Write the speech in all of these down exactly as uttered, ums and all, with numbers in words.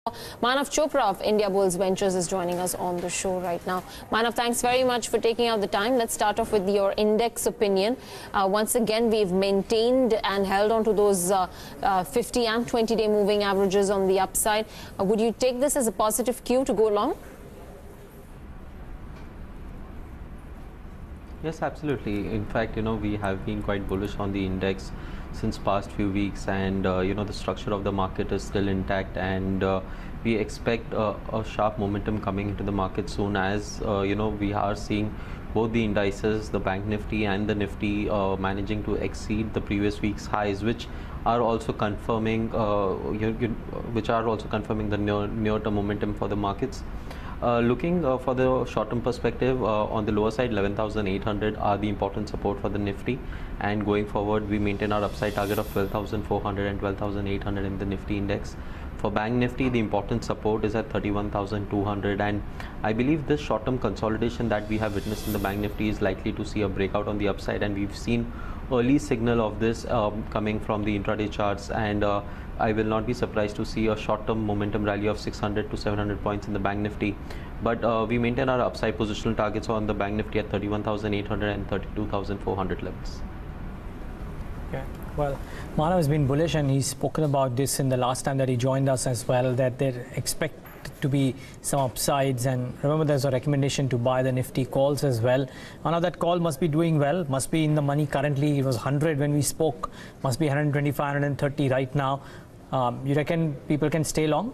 Manav Chopra of INDIABULLS Ventures is joining us on the show right now. Manav, thanks very much for taking out the time. Let's start off with your index opinion. Uh, once again, we've maintained and held on to those uh, uh, fifty and twenty day moving averages on the upside. Uh, would you take this as a positive cue to go long? Yes, absolutely. In fact, you know, we have been quite bullish on the index since past few weeks, and uh, you know, the structure of the market is still intact, and uh, we expect uh, a sharp momentum coming into the market soon, as uh, you know, we are seeing both the indices, the Bank Nifty and the Nifty, uh, managing to exceed the previous week's highs, which are also confirming uh, you, you, which are also confirming the near, near-term momentum for the markets. Uh, looking uh, for the short-term perspective, uh, on the lower side, eleven thousand eight hundred are the important support for the Nifty, and going forward we maintain our upside target of twelve thousand four hundred and twelve thousand eight hundred in the Nifty index. For Bank Nifty, the important support is at thirty-one thousand two hundred, and I believe this short-term consolidation that we have witnessed in the Bank Nifty is likely to see a breakout on the upside, and we've seen early signal of this um, coming from the intraday charts, and uh, I will not be surprised to see a short-term momentum rally of six hundred to seven hundred points in the Bank Nifty. But uh, we maintain our upside positional targets on the Bank Nifty at thirty-one thousand eight hundred and thirty-two thousand four hundred levels. Okay. Well, Manav has been bullish, and he's spoken about this in the last time that he joined us as well, that they expect to be some upsides. And remember, there's a recommendation to buy the Nifty calls as well. Now that call must be doing well, must be in the money currently. It was one hundred when we spoke, must be one twenty-five, one thirty right now. Um, you reckon people can stay long?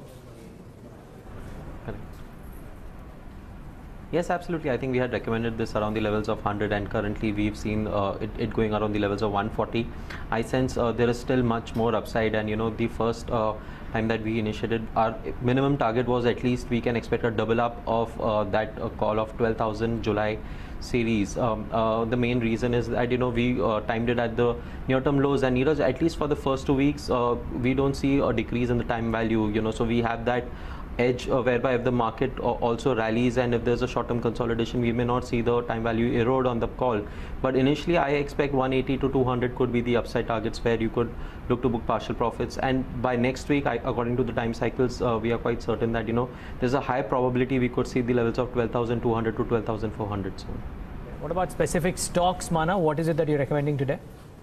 Yes, absolutely. I think we had recommended this around the levels of one hundred, and currently we've seen uh, it, it going around the levels of one forty. I sense uh, there is still much more upside, and you know, the first uh, time that we initiated, our minimum target was at least we can expect a double up of uh, that uh, call of twelve thousand July series. Um, uh, the main reason is that, you know, we uh, timed it at the near-term lows, and Neeraj, at least for the first two weeks, uh, we don't see a decrease in the time value, you know, so we have that edge uh, whereby if the market uh, also rallies, and if there's a short-term consolidation, we may not see the time value erode on the call. But initially I expect one eighty to two hundred could be the upside targets where you could look to book partial profits, and by next week, I, according to the time cycles, uh, we are quite certain that, you know, there's a high probability we could see the levels of twelve thousand two hundred to twelve thousand four hundred soon. What about specific stocks, Manav? What is it that you're recommending today?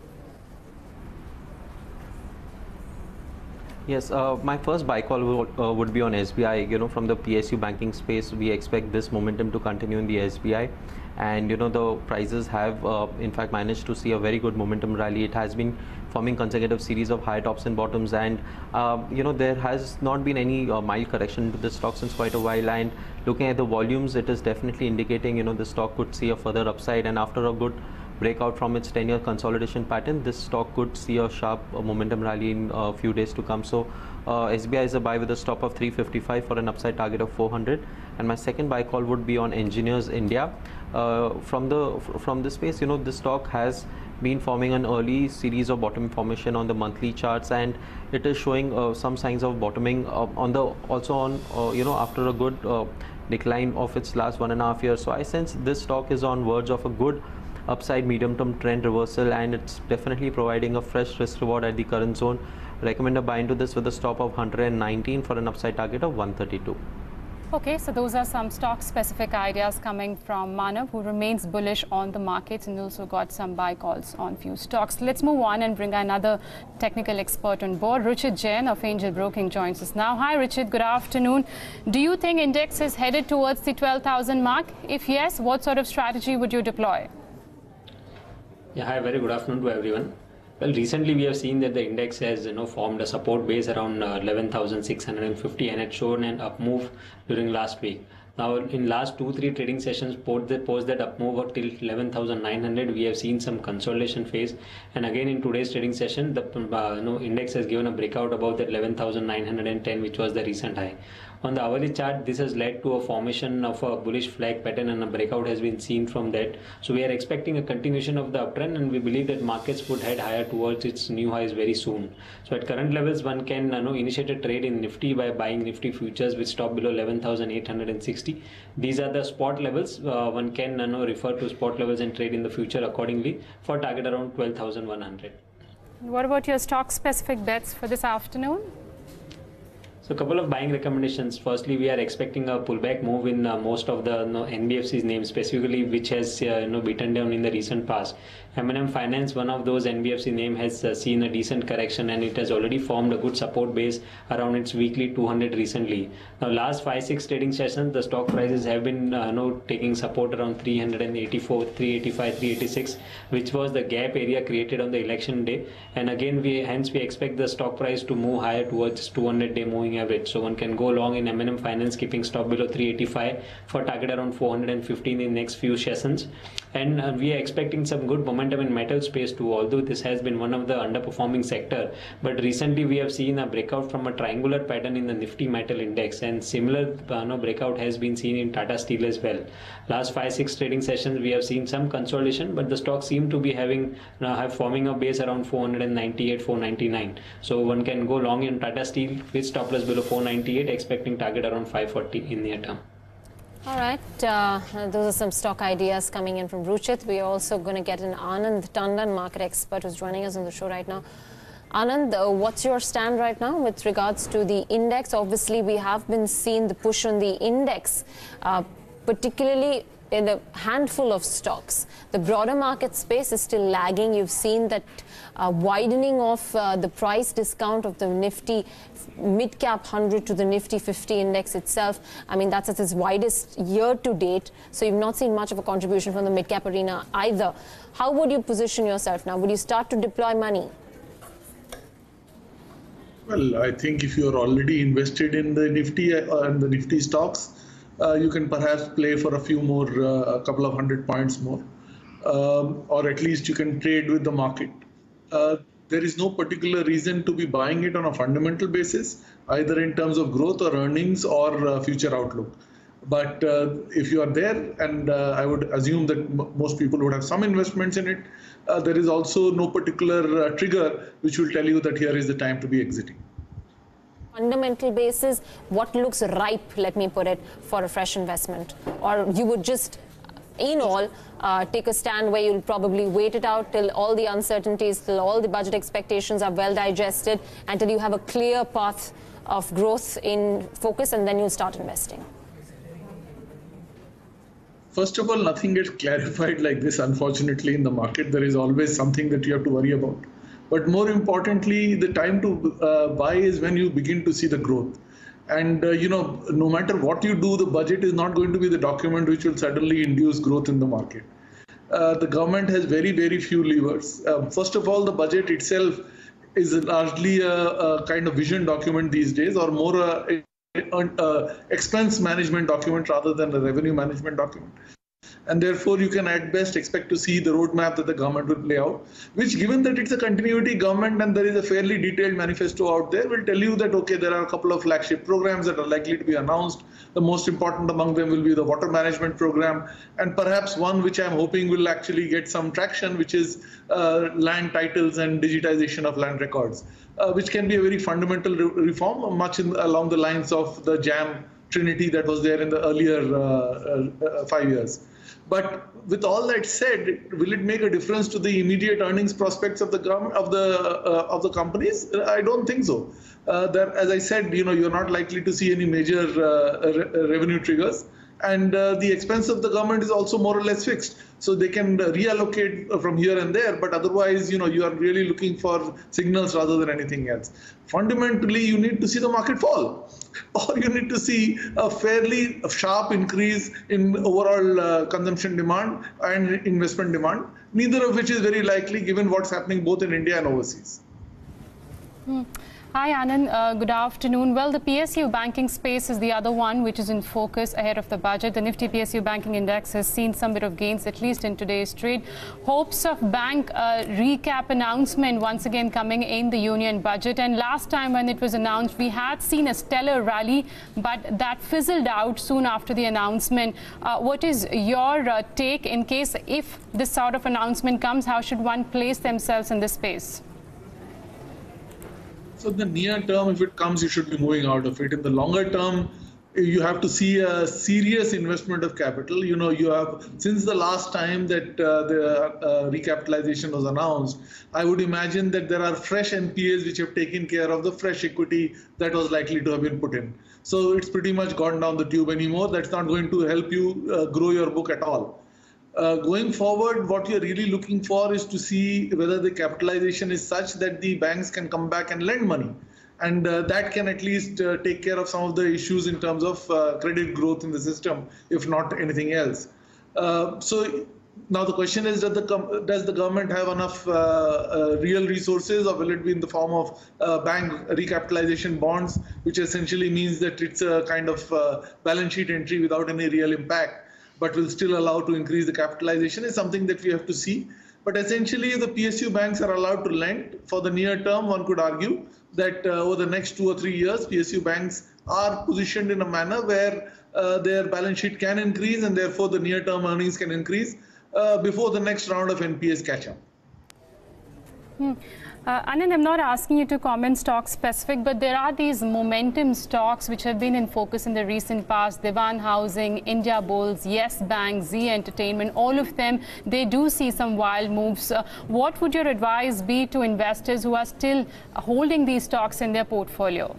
Yes, uh, my first buy call would, uh, would be on S B I. You know, from the P S U banking space, we expect this momentum to continue in the S B I, and you know, the prices have uh, in fact managed to see a very good momentum rally. It has been forming consecutive series of high tops and bottoms, and uh, you know, there has not been any uh, mild correction to the stock since quite a while, and looking at the volumes, it is definitely indicating, you know, the stock could see a further upside, and after a good breakout from its ten year consolidation pattern, this stock could see a sharp uh, momentum rally in a uh, few days to come. So uh, S B I is a buy with a stop of three fifty-five for an upside target of four hundred, and my second buy call would be on Engineers India. Uh, from the from this space, you know, this stock has been forming an early series of bottom formation on the monthly charts, and it is showing uh, some signs of bottoming uh, on the also on uh, you know, after a good uh, decline of its last one and a half years. So I sense this stock is on verge of a good upside medium-term trend reversal, and it's definitely providing a fresh risk reward at the current zone. Recommend a buy into this with a stop of one hundred nineteen for an upside target of one thirty-two. Okay, so those are some stock-specific ideas coming from Manav, who remains bullish on the markets, and also got some buy calls on few stocks. Let's move on and bring another technical expert on board. Richard Jain of Angel Broking joins us now. Hi Richard, good afternoon. Do you think index is headed towards the twelve thousand mark? If yes, what sort of strategy would you deploy? Yeah, hi, very good afternoon to everyone. Well, recently we have seen that the index has, you know, formed a support base around uh, eleven thousand six hundred fifty, and had shown an up move during last week. Now, in last two, three trading sessions, post that, post that up move up till eleven thousand nine hundred, we have seen some consolidation phase. And again, in today's trading session, the uh, you know, index has given a breakout above that eleven thousand nine hundred ten, which was the recent high. On the hourly chart, this has led to a formation of a bullish flag pattern, and a breakout has been seen from that. So we are expecting a continuation of the uptrend, and we believe that markets would head higher towards its new highs very soon. So at current levels, one can you know, initiate a trade in Nifty by buying Nifty futures with stop below eleven thousand eight hundred sixty. These are the spot levels. Uh, one can you know, refer to spot levels and trade in the future accordingly for target around twelve thousand one hundred. What about your stock-specific bets for this afternoon? So a couple of buying recommendations. Firstly, we are expecting a pullback move in uh, most of the you know, N B F C's names, specifically which has uh, you know beaten down in the recent past. M and M Finance, one of those N B F C name, has uh, seen a decent correction, and it has already formed a good support base around its weekly two hundred recently. Now, last five six trading sessions, the stock prices have been uh, you know taking support around three eighty-four, three eighty-five, three eighty-six, which was the gap area created on the election day. And again, we hence we expect the stock price to move higher towards two hundred day moving average. So one can go long in M and M Finance, keeping stop below three eighty-five for target around four hundred fifteen in next few sessions. And uh, we are expecting some good momentum in metal space too, although this has been one of the underperforming sector. But recently we have seen a breakout from a triangular pattern in the Nifty Metal Index, and similar uh, no, breakout has been seen in Tata Steel as well. Last five six trading sessions we have seen some consolidation, but the stock seem to be having uh, have forming a base around four ninety-eight, four ninety-nine. So one can go long in Tata Steel with stop loss below four ninety-eight, expecting target around five forty in near term. All right, uh, those are some stock ideas coming in from Ruchit. We are also going to get an Anand Tandon, market expert, who's joining us on the show right now. Anand, uh, what's your stand right now with regards to the index? Obviously, we have been seeing the push on the index, uh, particularly in a handful of stocks. The broader market space is still lagging. You've seen that uh, widening of uh, the price discount of the Nifty mid-cap one hundred to the Nifty fifty index itself. I mean, that's at its widest year to date. So you've not seen much of a contribution from the mid-cap arena either. How would you position yourself now? Would you start to deploy money? Well, I think if you're already invested in the Nifty uh, and the Nifty stocks, uh, you can perhaps play for a few more, uh, a couple of hundred points more, um, or at least you can trade with the market. Uh, there is no particular reason to be buying it on a fundamental basis, either in terms of growth or earnings or uh, future outlook. But uh, if you are there, and uh, I would assume that m most people would have some investments in it, uh, there is also no particular uh, trigger which will tell you that here is the time to be exiting. Fundamental basis, what looks ripe, let me put it, for a fresh investment? Or you would just, in all, uh, take a stand where you'll probably wait it out till all the uncertainties, till all the budget expectations are well digested, until you have a clear path of growth in focus, and then you'll start investing? First of all, nothing gets clarified like this, unfortunately, in the market. There is always something that you have to worry about. But more importantly, the time to uh, buy is when you begin to see the growth. And, uh, you know, no matter what you do, the budget is not going to be the document which will suddenly induce growth in the market. Uh, the government has very, very few levers. Uh, first of all, the budget itself is largely a, a kind of vision document these days, or more a, a, a expense management document rather than a revenue management document. And therefore, you can at best expect to see the roadmap that the government will play out, which, given that it's a continuity government and there is a fairly detailed manifesto out there, will tell you that, okay, there are a couple of flagship programs that are likely to be announced. The most important among them will be the water management program, and perhaps one which I'm hoping will actually get some traction, which is uh, land titles and digitization of land records, uh, which can be a very fundamental re reform, much in, along the lines of the JAM trinity that was there in the earlier uh, uh, five years. But with all that said, will it make a difference to the immediate earnings prospects of the government, of the uh, of the companies? I don't think so. Uh, that, as I said, you know, you're not likely to see any major uh, re revenue triggers, and uh, the expense of the government is also more or less fixed. So they can reallocate from here and there, but otherwise, you know, you are really looking for signals rather than anything else. Fundamentally, you need to see the market fall, or you need to see a fairly sharp increase in overall uh, consumption demand and investment demand, neither of which is very likely given what's happening both in India and overseas. Hmm. Hi Anand, uh, good afternoon. Well, the P S U banking space is the other one which is in focus ahead of the budget. The Nifty P S U banking index has seen some bit of gains, at least in today's trade. Hopes of bank uh, recap announcement once again coming in the union budget. And last time when it was announced, we had seen a stellar rally, but that fizzled out soon after the announcement. Uh, what is your uh, take in case if this sort of announcement comes? How should one place themselves in this space? So in the near term, if it comes, you should be moving out of it. In the longer term, you have to see a serious investment of capital. You know, you have, since the last time that uh, the uh, recapitalization was announced, I would imagine that there are fresh N P As which have taken care of the fresh equity that was likely to have been put in. So it's pretty much gone down the tube anymore. That's not going to help you uh, grow your book at all. Uh, going forward, what you're really looking for is to see whether the capitalization is such that the banks can come back and lend money. And uh, that can at least uh, take care of some of the issues in terms of uh, credit growth in the system, if not anything else. Uh, so now the question is, does the, does the government have enough uh, uh, real resources, or will it be in the form of uh, bank recapitalization bonds, which essentially means that it's a kind of uh, balance sheet entry without any real impact, but will still allow to increase the capitalization, is something that we have to see. But essentially, the P S U banks are allowed to lend for the near term. One could argue that uh, over the next two or three years, P S U banks are positioned in a manner where uh, their balance sheet can increase, and therefore the near-term earnings can increase uh, before the next round of N P As catch up. Hmm. Uh, Anand, I'm not asking you to comment stock specific, but there are these momentum stocks which have been in focus in the recent past: Dewan Housing, INDIABULLS, Yes Bank, Z Entertainment. All of them, they do see some wild moves. Uh, what would your advice be to investors who are still holding these stocks in their portfolio?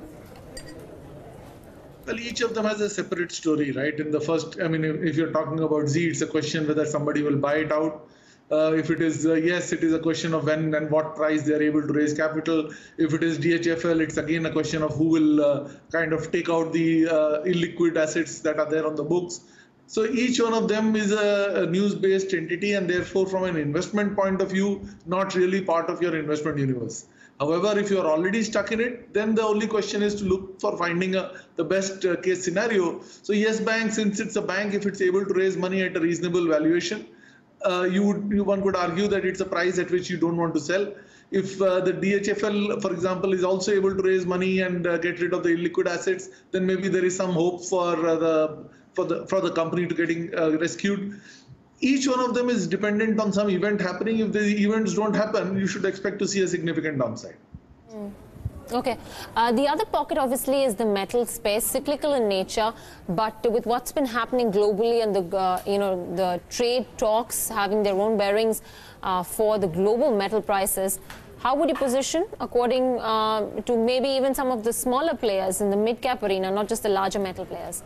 Well, each of them has a separate story, right? In the first, I mean, if you're talking about Z, it's a question whether somebody will buy it out. Uh, if it is uh, yes, it is a question of when and what price they are able to raise capital. If it is D H F L, it's again a question of who will uh, kind of take out the uh, illiquid assets that are there on the books. So each one of them is a, a news-based entity, and therefore from an investment point of view, not really part of your investment universe. However, if you are already stuck in it, then the only question is to look for finding a, the best uh, case scenario. So Yes Bank, since it's a bank, if it's able to raise money at a reasonable valuation, Uh, you would, you, one could argue that it's a price at which you don't want to sell. If uh, the D H F L, for example, is also able to raise money and uh, get rid of the illiquid assets, then maybe there is some hope for uh, the for the for the company to getting uh, rescued. Each one of them is dependent on some event happening. If the events don't happen, you should expect to see a significant downside. Mm. Okay. Uh, the other pocket obviously is the metal space, cyclical in nature, but with what's been happening globally and the uh, you know the trade talks having their own bearings uh, for the global metal prices, how would you position according uh, to maybe even some of the smaller players in the mid-cap arena, not just the larger metal players?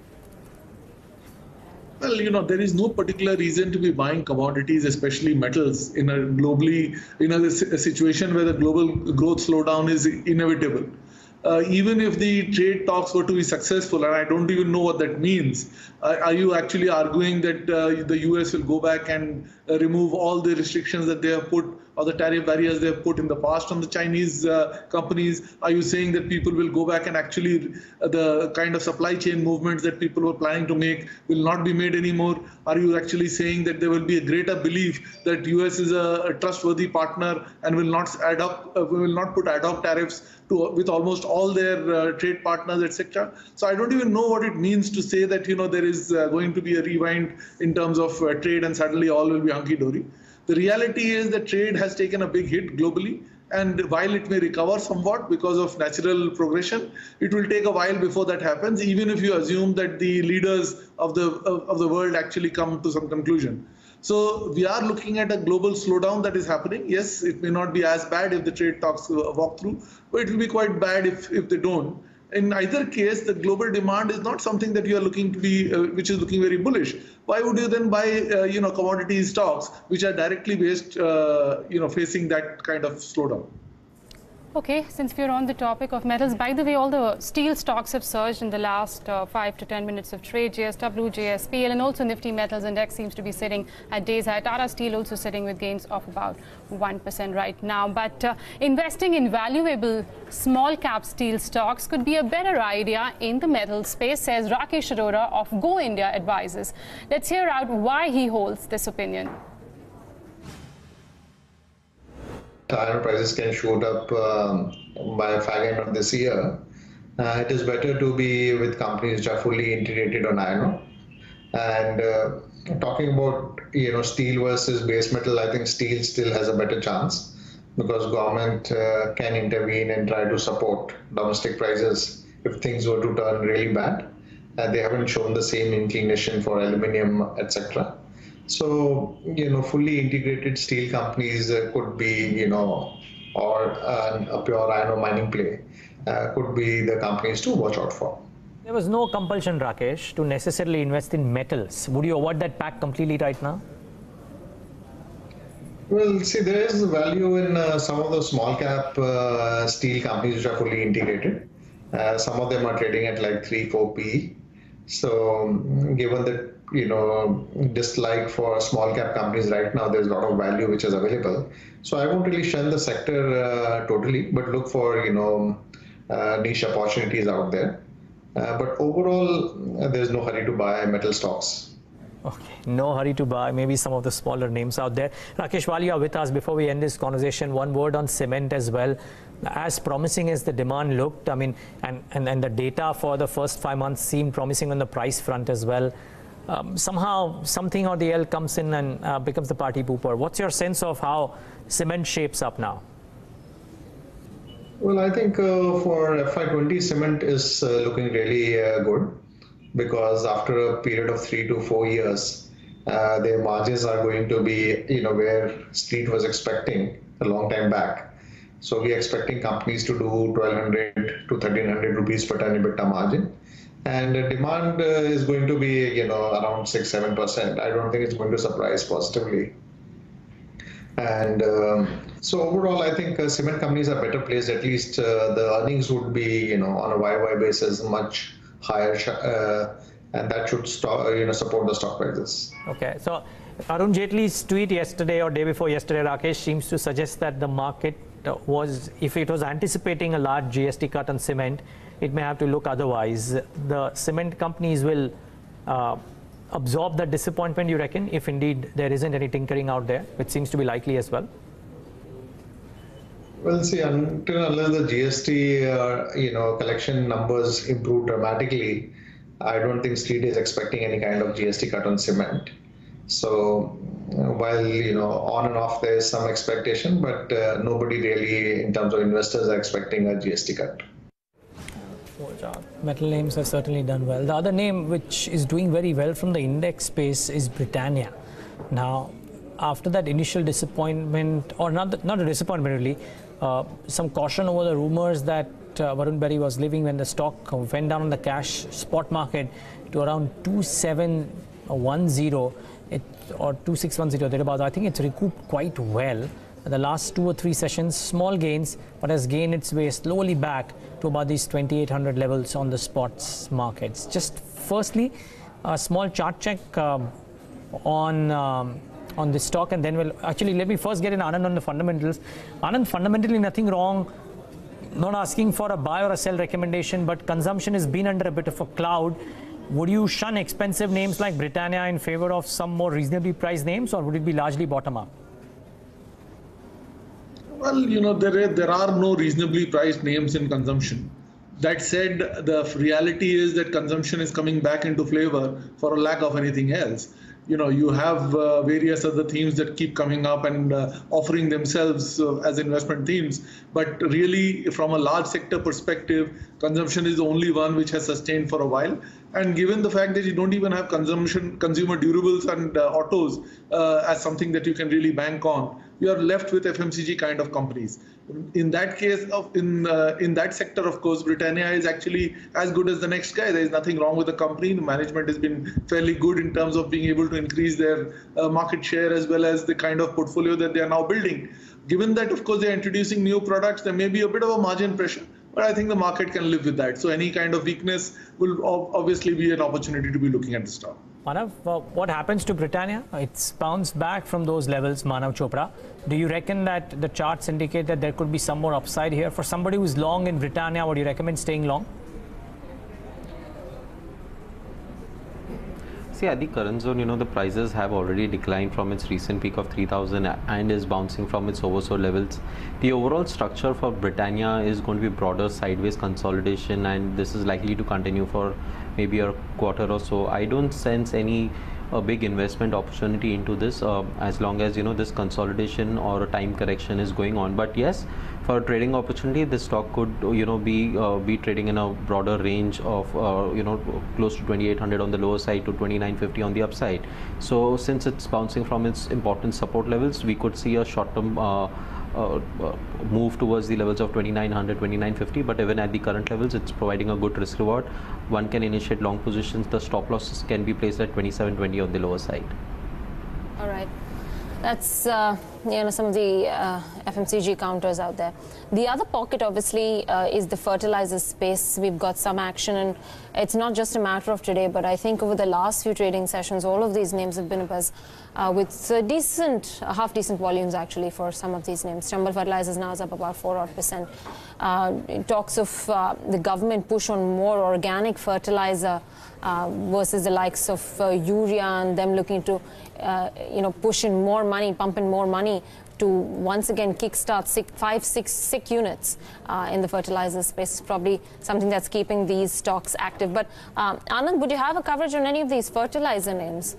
Well, you know, there is no particular reason to be buying commodities, especially metals, in a globally, in a, a situation where the global growth slowdown is inevitable. Uh, even if the trade talks were to be successful, and I don't even know what that means, uh, are you actually arguing that uh, the U S will go back and uh, remove all the restrictions that they have put, or the tariff barriers they have put in the past on the Chinese uh, companies? Are you saying that people will go back and actually uh, the kind of supply chain movements that people were planning to make will not be made anymore? Are you actually saying that there will be a greater belief that U S is a, a trustworthy partner and will not add up, uh, will not put ad hoc tariffs to, with almost all their uh, trade partners, et cetera? So I don't even know what it means to say that, you know, there is uh, going to be a rewind in terms of uh, trade and suddenly all will be hunky-dory. The reality is that trade has taken a big hit globally, and while it may recover somewhat because of natural progression, it will take a while before that happens, even if you assume that the leaders of the of, of the world actually come to some conclusion. So we are looking at a global slowdown that is happening. Yes, it may not be as bad if the trade talks walk through, but it will be quite bad if, if they don't. In either case, the global demand is not something that you are looking to be, uh, which is looking very bullish. Why would you then buy, uh, you know, commodity stocks which are directly based, uh, you know, facing that kind of slowdown? Okay, since we're on the topic of metals, by the way, all the steel stocks have surged in the last uh, five to ten minutes of trade. J S W, J S P L, and also Nifty Metals Index seems to be sitting at days high. Tata Steel also sitting with gains of about one percent right now. But uh, investing in valuable small cap steel stocks could be a better idea in the metal space, says Rakesh Arora of Go India Advisors. Let's hear out why he holds this opinion. Iron prices can shoot up um, by fag end of this year. Uh, it is better to be with companies which are fully integrated on iron. And uh, talking about, you know, steel versus base metal, I think steel still has a better chance because government uh, can intervene and try to support domestic prices if things were to turn really bad. Uh, they haven't shown the same inclination for aluminum, et cetera. So, you know, fully integrated steel companies uh, could be, you know, or uh, a pure iron ore mining play uh, could be the companies to watch out for. There was no compulsion, Rakesh, to necessarily invest in metals. Would you avoid that pack completely right now? Well, see, there is value in uh, some of the small cap uh, steel companies which are fully integrated. Uh, some of them are trading at like three, four P E. So, given that, you know, dislike for small cap companies right now, there's a lot of value which is available. So I won't really shun the sector uh, totally, but look for, you know, uh, niche opportunities out there. Uh, but overall, uh, there's no hurry to buy metal stocks. Okay, no hurry to buy, maybe some of the smaller names out there. Rakesh, while you are with us, before we end this conversation, one word on cement as well. As promising as the demand looked, I mean, and, and, and the data for the first five months seemed promising on the price front as well. Um, somehow, something or the other comes in and uh, becomes the party pooper. What's your sense of how cement shapes up now? Well, I think uh, for F Y twenty, cement is uh, looking really uh, good, because after a period of three to four years, uh, their margins are going to be, you know, where Street was expecting a long time back. So we're expecting companies to do twelve hundred to thirteen hundred rupees per ton EBITDA margin. And the demand uh, is going to be, you know, around six, seven percent. I don't think it's going to surprise positively. And um, so overall, I think uh, cement companies are better placed. At least uh, the earnings would be, you know, on a Y Y basis much higher, uh, and that should stop, you know, support the stock prices. Okay, so Arun Jaitley's tweet yesterday or day before yesterday, Rakesh, seems to suggest that the market was, if it was anticipating a large G S T cut on cement, it may have to look otherwise. The cement companies will uh, absorb the disappointment, you reckon, if indeed there isn't any tinkering out there, which seems to be likely as well? Well, see, until unless the G S T, uh, you know, collection numbers improve dramatically, I don't think Street is expecting any kind of G S T cut on cement. So uh, while, you know, on and off there is some expectation, but uh, nobody really, in terms of investors, are expecting a G S T cut. Metal names have certainly done well. The other name which is doing very well from the index space is Britannia. Now, after that initial disappointment, or not, not a disappointment really, uh, some caution over the rumors that uh, Varun Berry was leaving when the stock went down on the cash spot market to around two seven one zero it, or two six one zero thereabouts. I think it's recouped quite well. The last two or three sessions, small gains, but has gained its way slowly back to about these twenty-eight hundred levels on the spots markets. Just firstly, a small chart check um, on um, on this stock, and then we'll actually let me first get in Anand on the fundamentals. Anand, fundamentally nothing wrong. Not asking for a buy or a sell recommendation, but consumption has been under a bit of a cloud. Would you shun expensive names like Britannia in favor of some more reasonably priced names, or would it be largely bottom up? Well, you know, there, there are no reasonably priced names in consumption. That said, the reality is that consumption is coming back into flavor for a lack of anything else. You know, you have uh, various other themes that keep coming up and uh, offering themselves uh, as investment themes. But really, from a large sector perspective, consumption is the only one which has sustained for a while. And given the fact that you don't even have consumption, consumer durables and uh, autos uh, as something that you can really bank on, you are left with F M C G kind of companies. In that case, of in uh, in that sector, of course, Britannia is actually as good as the next guy. There is nothing wrong with the company. The management has been fairly good in terms of being able to increase their uh, market share as well as the kind of portfolio that they are now building. Given that, of course, they are introducing new products, there may be a bit of a margin pressure, but I think the market can live with that. So any kind of weakness will obviously be an opportunity to be looking at the stock. Manav, uh, what happens to Britannia? It's bounced back from those levels, Manav Chopra. Do you reckon that the charts indicate that there could be some more upside here? For somebody who's long in Britannia, would you recommend staying long? See, at the current zone, you know, the prices have already declined from its recent peak of three thousand and is bouncing from its oversold levels. The overall structure for Britannia is going to be broader sideways consolidation, and this is likely to continue for maybe a quarter or so. I don't sense any a big investment opportunity into this uh, as long as you know this consolidation or a time correction is going on. But yes, for a trading opportunity, this stock could you know be uh, be trading in a broader range of uh, you know close to twenty-eight hundred on the lower side to twenty-nine fifty on the upside. So since it's bouncing from its important support levels, we could see a short-term uh, uh, uh, move towards the levels of twenty-nine hundred, twenty-nine fifty. But even at the current levels, it's providing a good risk reward. One can initiate long positions. The stop losses can be placed at twenty-seven twenty on the lower side. All right. That's uh, you know some of the uh, F M C G counters out there. The other pocket, obviously, uh, is the fertilizer space. We've got some action, and it's not just a matter of today, but I think over the last few trading sessions, all of these names have been a buzz, uh, with uh, decent, uh, half decent volumes actually for some of these names. Chambal Fertilizers now is up about four odd percent. Uh, talks of uh, the government push on more organic fertilizer uh, versus the likes of uh, urea, and them looking to uh, you know push in more money, pump in more money to once again kickstart six, five, six, six units uh, in the fertilizer space. Is probably something that's keeping these stocks active. But um, Anand, would you have a coverage on any of these fertilizer names?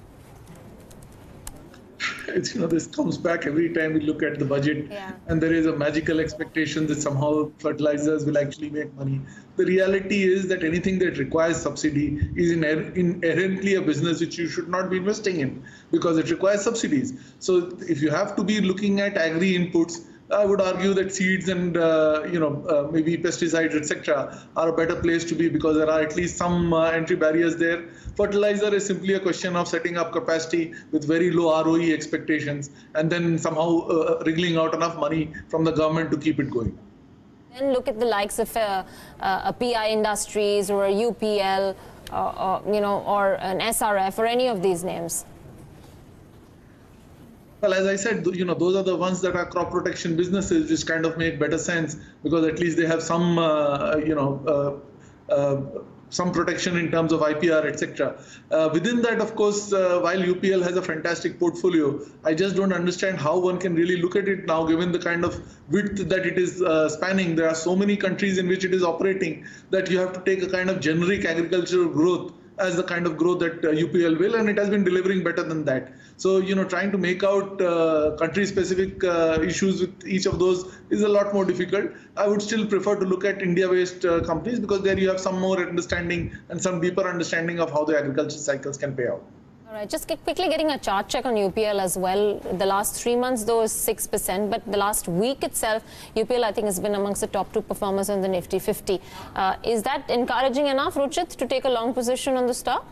It's, you know, this comes back every time we look at the budget, yeah. and there is a magical expectation that somehow fertilizers will actually make money. The reality is that anything that requires subsidy is inher inherently a business which you should not be investing in, because it requires subsidies. So if you have to be looking at agri inputs, I would argue that seeds and uh, you know uh, maybe pesticides, et cetera, are a better place to be, because there are at least some uh, entry barriers there. Fertilizer is simply a question of setting up capacity with very low R O E expectations, and then somehow uh, wriggling out enough money from the government to keep it going. Then look at the likes of uh, uh, a P I Industries or a U P L, uh, or, you know, or an S R F, or any of these names. Well, as I said, you know, those are the ones that are crop protection businesses, which kind of make better sense, because at least they have some, uh, you know, uh, uh, some protection in terms of I P R, et cetera. Uh, within that, of course, uh, while U P L has a fantastic portfolio, I just don't understand how one can really look at it now, given the kind of width that it is uh, spanning. There are so many countries in which it is operating that you have to take a kind of generic agricultural growth as the kind of growth that uh, U P L will, and it has been delivering better than that. So, you know, trying to make out uh, country-specific uh, issues with each of those is a lot more difficult. I would still prefer to look at India-based uh, companies, because there you have some more understanding and some deeper understanding of how the agriculture cycles can pay out. All right, just quickly getting a chart check on U P L as well. The last three months, though, is six percent, but the last week itself, U P L, I think, has been amongst the top two performers in the Nifty fifty. Uh, is that encouraging enough, Ruchit, to take a long position on the stock?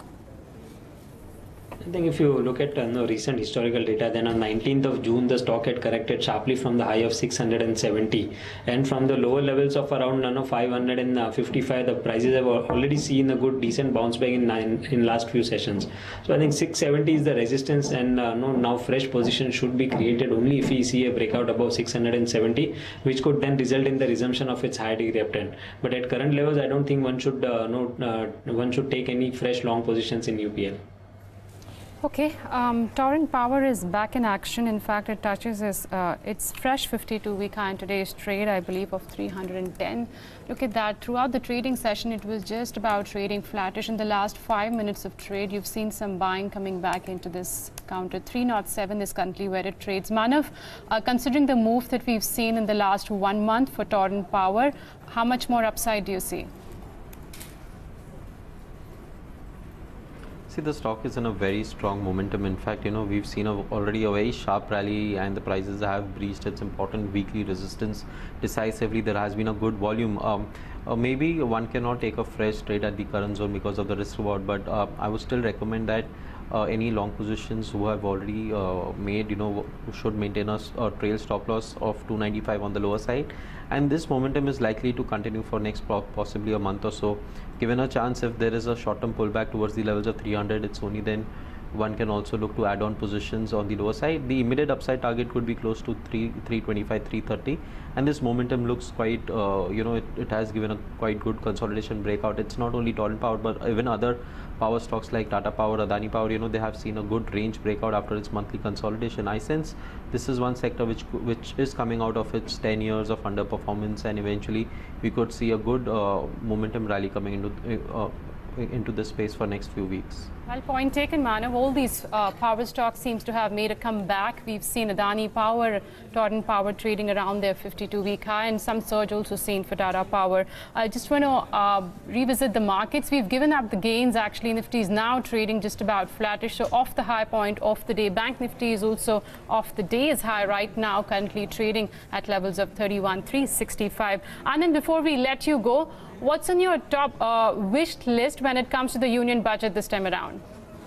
I think if you look at uh, no, recent historical data, then on nineteenth of June, the stock had corrected sharply from the high of six hundred seventy, and from the lower levels of around you know, five hundred fifty-five, the prices have already seen a good decent bounce back in nine, in last few sessions. So I think six seventy is the resistance, and uh, no, now fresh position should be created only if we see a breakout above six hundred seventy, which could then result in the resumption of its high degree uptrend. But at current levels, I don't think one should uh, no, uh, one should take any fresh long positions in U P L. Okay, um, Torrent Power is back in action. In fact, it touches its, uh, its fresh fifty-two week high in today's trade, I believe, of three hundred ten. Look at that. Throughout the trading session, it was just about trading flattish. In the last five minutes of trade, you've seen some buying coming back into this counter. three oh seven is currently where it trades. Manav, uh, considering the move that we've seen in the last one month for Torrent Power, how much more upside do you see? See, the stock is in a very strong momentum. In fact, you know, we've seen a, already a very sharp rally, and the prices have breached its important weekly resistance decisively. There has been a good volume. Um, uh, maybe one cannot take a fresh trade at the current zone because of the risk reward, but uh, I would still recommend that uh, any long positions who have already uh, made, you know, should maintain a, a trail stop loss of two ninety-five on the lower side. And this momentum is likely to continue for next possibly a month or so. Given a chance, if there is a short-term pullback towards the levels of three hundred, it's only then one can also look to add on positions on the lower side. The immediate upside target could be close to three twenty-five, three thirty, and this momentum looks quite, uh, you know, it, it has given a quite good consolidation breakout. It's not only Torrent Power, but even other power stocks like Tata Power, Adani Power, you know, they have seen a good range breakout after its monthly consolidation. I sense this is one sector which which is coming out of its ten years of underperformance, and eventually we could see a good uh, momentum rally coming into uh, into this space for next few weeks. Well, point taken, Manav. All these uh, power stocks seems to have made a comeback. We've seen Adani Power, Torrent Power trading around their fifty-two week high, and some surge also seen for Tata Power. I just want to uh, revisit the markets. We've given up the gains. Actually, Nifty is now trading just about flattish, so off the high point of the day. Bank Nifty is also off the day's high right now, currently trading at levels of thirty-one three sixty-five. And then before we let you go, what's on your top uh, wish list when it comes to the union budget this time around?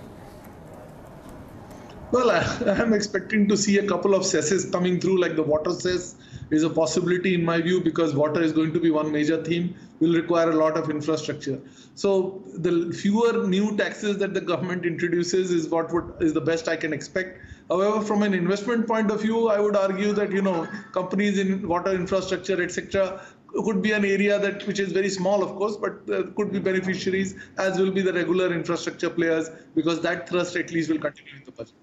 Well, I, I'm expecting to see a couple of cesses coming through, like the water cess is a possibility in my view, because water is going to be one major theme, will require a lot of infrastructure. So the fewer new taxes that the government introduces is what would, is the best I can expect. However, from an investment point of view, I would argue that, you know, companies in water infrastructure, et cetera, could be an area that which is very small, of course, but uh, could be beneficiaries, as will be the regular infrastructure players, because that thrust at least will continue in the budget.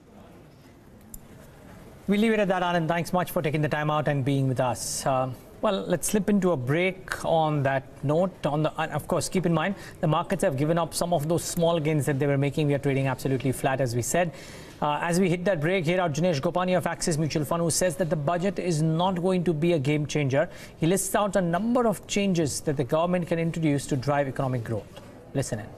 We'll leave it at that, Anand. Thanks much for taking the time out and being with us. Uh, well, let's slip into a break on that note. On the, of course, keep in mind, the markets have given up some of those small gains that they were making. We are trading absolutely flat, as we said. Uh, as we hit that break, here out Jinesh Gopani of Axis Mutual Fund, who says that the budget is not going to be a game changer. He lists out a number of changes that the government can introduce to drive economic growth. Listen in.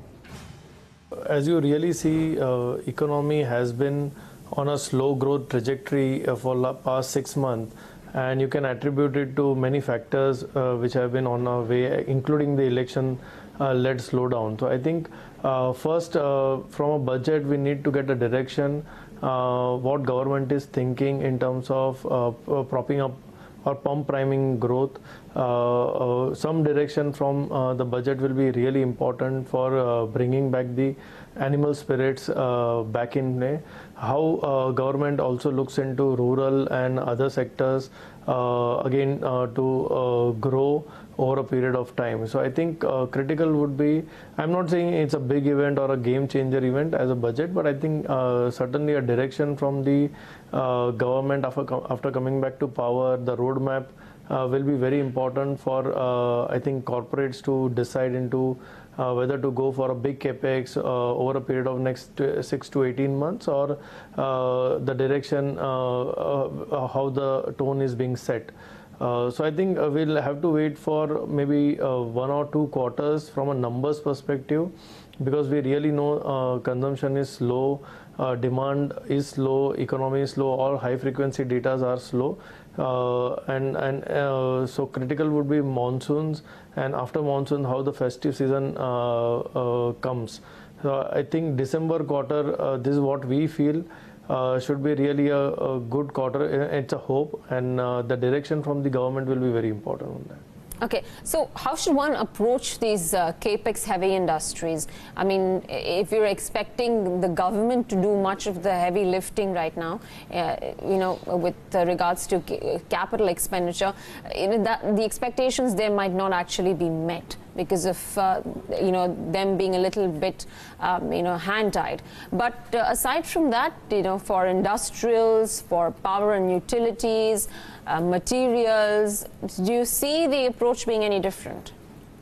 As you really see, uh, economy has been on a slow growth trajectory uh, for the past six months, and you can attribute it to many factors uh, which have been on our way, including the election uh, led slowdown. So I think uh, first uh, from a budget we need to get a direction uh, what government is thinking in terms of uh, propping up or pump priming growth. Uh, uh, some direction from uh, the budget will be really important for uh, bringing back the animal spirits uh, back in play. How uh, government also looks into rural and other sectors uh, again uh, to uh, grow over a period of time. So I think uh, critical would be, I'm not saying it's a big event or a game changer event as a budget, but I think uh, certainly a direction from the uh, government after, after coming back to power, the roadmap uh, will be very important for uh, I think corporates to decide into Uh, whether to go for a big capex uh, over a period of next six to eighteen months, or uh, the direction, uh, uh, how the tone is being set. Uh, so I think uh, we'll have to wait for maybe uh, one or two quarters from a numbers perspective, because we really know uh, consumption is slow, uh, demand is slow, economy is slow, all high frequency data are slow. Uh, and and uh, so critical would be monsoons, and after monsoon how the festive season uh, uh, comes. So I think December quarter, uh, this is what we feel uh, should be really a, a good quarter. It's a hope, and uh, the direction from the government will be very important on that. Okay, so how should one approach these uh, capex heavy industries? I mean, if you're expecting the government to do much of the heavy lifting right now, uh, you know, with uh, regards to capital expenditure, you know, that the expectations there might not actually be met because of, uh, you know, them being a little bit, um, you know, hand-tied. But uh, aside from that, you know, for industrials, for power and utilities, uh, materials, do you see the approach being any different?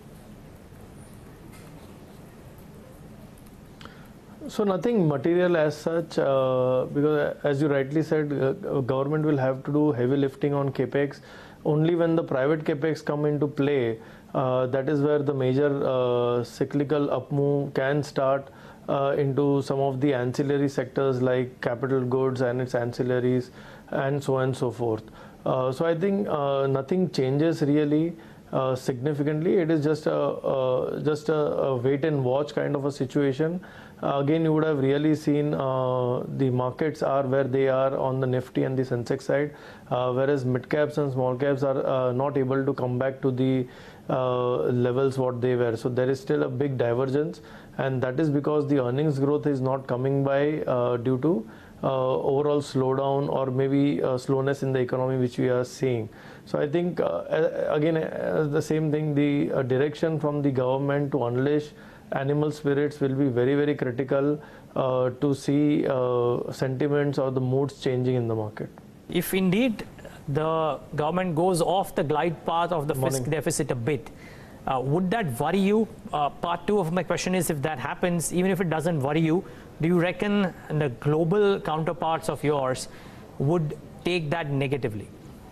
So nothing material as such, uh, because as you rightly said, uh, government will have to do heavy lifting on capex. Only when the private capex come into play, uh, that is where the major uh, cyclical upmove can start uh, into some of the ancillary sectors like capital goods and its ancillaries and so on and so forth. Uh, so I think uh, nothing changes really uh, significantly. It is just a, uh, just a, a wait and watch kind of a situation. Uh, again, you would have really seen uh, the markets are where they are on the Nifty and the Sensex side, uh, whereas mid caps and small caps are uh, not able to come back to the uh, levels what they were. So there is still a big divergence, and that is because the earnings growth is not coming by uh, due to uh, overall slowdown or maybe uh, slowness in the economy which we are seeing. So I think uh, again uh, the same thing, the uh, direction from the government to unleash animal spirits will be very, very critical uh, to see uh, sentiments or the moods changing in the market. If indeed the government goes off the glide path of the fiscal deficit a bit, Uh, would that worry you? Uh, part two of my question is, if that happens, even if it doesn't worry you, do you reckon the global counterparts of yours would take that negatively?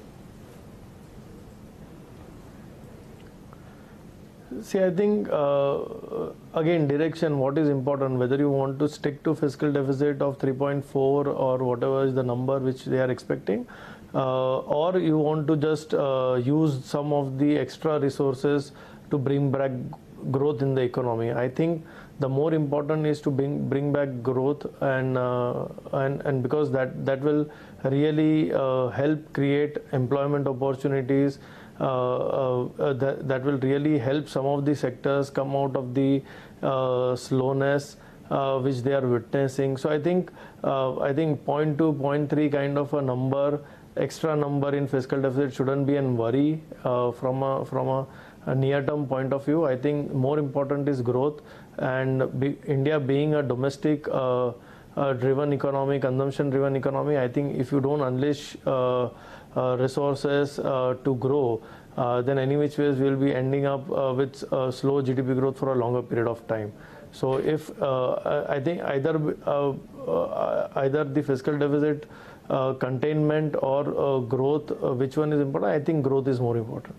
See, I think, uh, again, direction, what is important, whether you want to stick to fiscal deficit of three point four or whatever is the number which they are expecting, uh, or you want to just uh, use some of the extra resources to bring back growth in the economy. I think the more important is to bring bring back growth, and uh, and and because that that will really uh, help create employment opportunities. Uh, uh, that, that will really help some of the sectors come out of the uh, slowness uh, which they are witnessing. So I think uh, I think zero point two, zero point three kind of a number, extra number in fiscal deficit shouldn't be a worry uh, from a from a, a near-term point of view. I think more important is growth, and be, India being a domestic uh, uh, driven economy, consumption driven economy. I think if you don't unleash uh, Uh, resources uh, to grow, uh, then any which ways we'll be ending up uh, with uh, slow G D P growth for a longer period of time. So if uh, I think either uh, uh, either the fiscal deficit uh, containment or uh, growth, uh, which one is important? I think growth is more important.